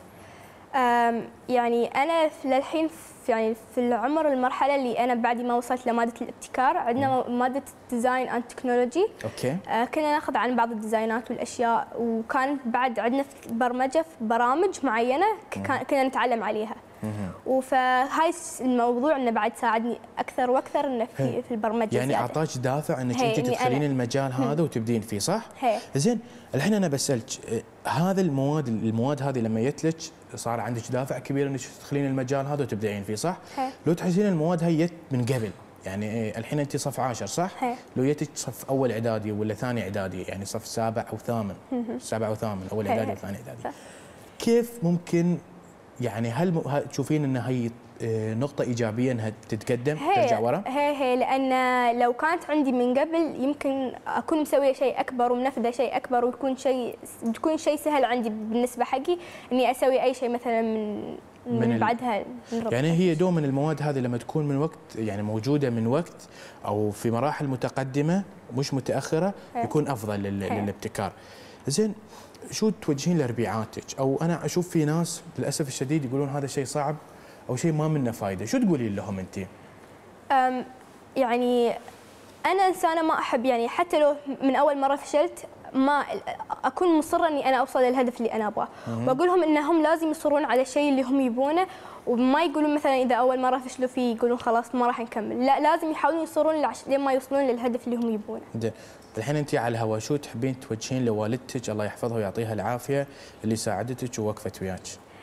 Speaker 12: يعني انا للحين في يعني في العمر المرحله اللي انا بعد ما وصلت لماده الابتكار، عندنا ماده ديزاين اند تكنولوجي.
Speaker 1: اوكي.
Speaker 12: آه كنا ناخذ عن بعض الديزاينات والاشياء، وكان بعد عندنا في برمجه في برامج معينه كنا نتعلم عليها. وفهاي الموضوع انه بعد ساعدني اكثر واكثر انه في في البرمجه.
Speaker 1: يعني اعطاك دافع انك انت تدخلين المجال هذا وتبدين فيه صح؟
Speaker 12: هي.
Speaker 1: زين، الحين انا بسالك هذا المواد المواد هذه لما جت لك صار عندك دافع كبير انك تدخلين المجال هذا وتبدعين فيه صح؟
Speaker 12: هي.
Speaker 1: لو تحسين المواد هي جت من قبل، يعني الحين انت صف عاشر صح؟
Speaker 12: هي.
Speaker 1: لو جتك صف اول اعدادي ولا ثاني اعدادي، يعني صف سابع او ثامن، سابع او ثامن، اول اعدادي وثاني اعدادي، كيف ممكن يعني هل تشوفين ان هي نقطة إيجابية أنها تتقدم ترجع ورا؟
Speaker 12: هي هي لأن لو كانت عندي من قبل يمكن أكون مسوية شيء أكبر ومنفذة شيء أكبر ويكون شيء بتكون شيء سهل عندي بالنسبة حقي إني أسوي أي شيء مثلا من من, من بعدها من
Speaker 1: يعني هي دوما المواد هذه لما تكون من وقت يعني موجودة من وقت أو في مراحل متقدمة مش متأخرة هي. يكون أفضل للابتكار. زين، شو توجهين لربيعاتك؟ أو أنا أشوف في ناس للأسف الشديد يقولون هذا شيء صعب أو شيء ما منه فايدة، شو تقولين لهم أنت؟
Speaker 12: أم يعني أنا إنسانة ما أحب يعني حتى لو من أول مرة فشلت ما أكون مصرة إني أنا أوصل للهدف اللي أنا أبغاه، وأقول لهم إنهم لازم يصرون على الشيء اللي هم يبونه، وما يقولون مثلا إذا أول مرة فشلوا فيه يقولون خلاص ما راح نكمل، لا لازم يحاولون يصرون لين ما يوصلون للهدف اللي هم يبونه.
Speaker 1: الحين أنت على الهواء شو تحبين توجهين لوالدتك الله يحفظها ويعطيها العافية اللي ساعدتك ووقفت وياك؟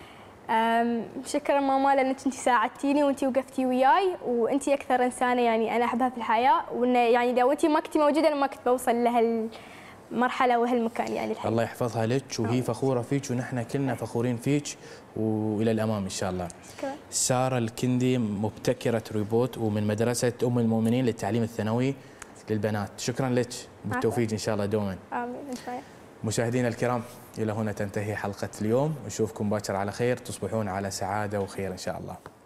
Speaker 12: شكرا ماما لانك انت ساعدتيني وانت وقفتي وياي، وانت اكثر انسانه يعني انا احبها في الحياه، وانه يعني لو انت ما كنتي موجوده انا ما كنت بوصل لهالمرحله وهالمكان يعني الحين.
Speaker 1: الله يحفظها لك وهي فخوره فيك ونحن كلنا فخورين فيك والى الامام ان شاء الله.
Speaker 12: شكرا.
Speaker 1: ساره الكندي مبتكره روبوت ومن مدرسه ام المؤمنين للتعليم الثانوي للبنات، شكرا لك بالتوفيق ان شاء الله دوما.
Speaker 12: امين ان شاء الله.
Speaker 1: مشاهدينا الكرام إلى هنا تنتهي حلقة اليوم، نشوفكم باكر على خير، تصبحون على سعادة وخير إن شاء الله.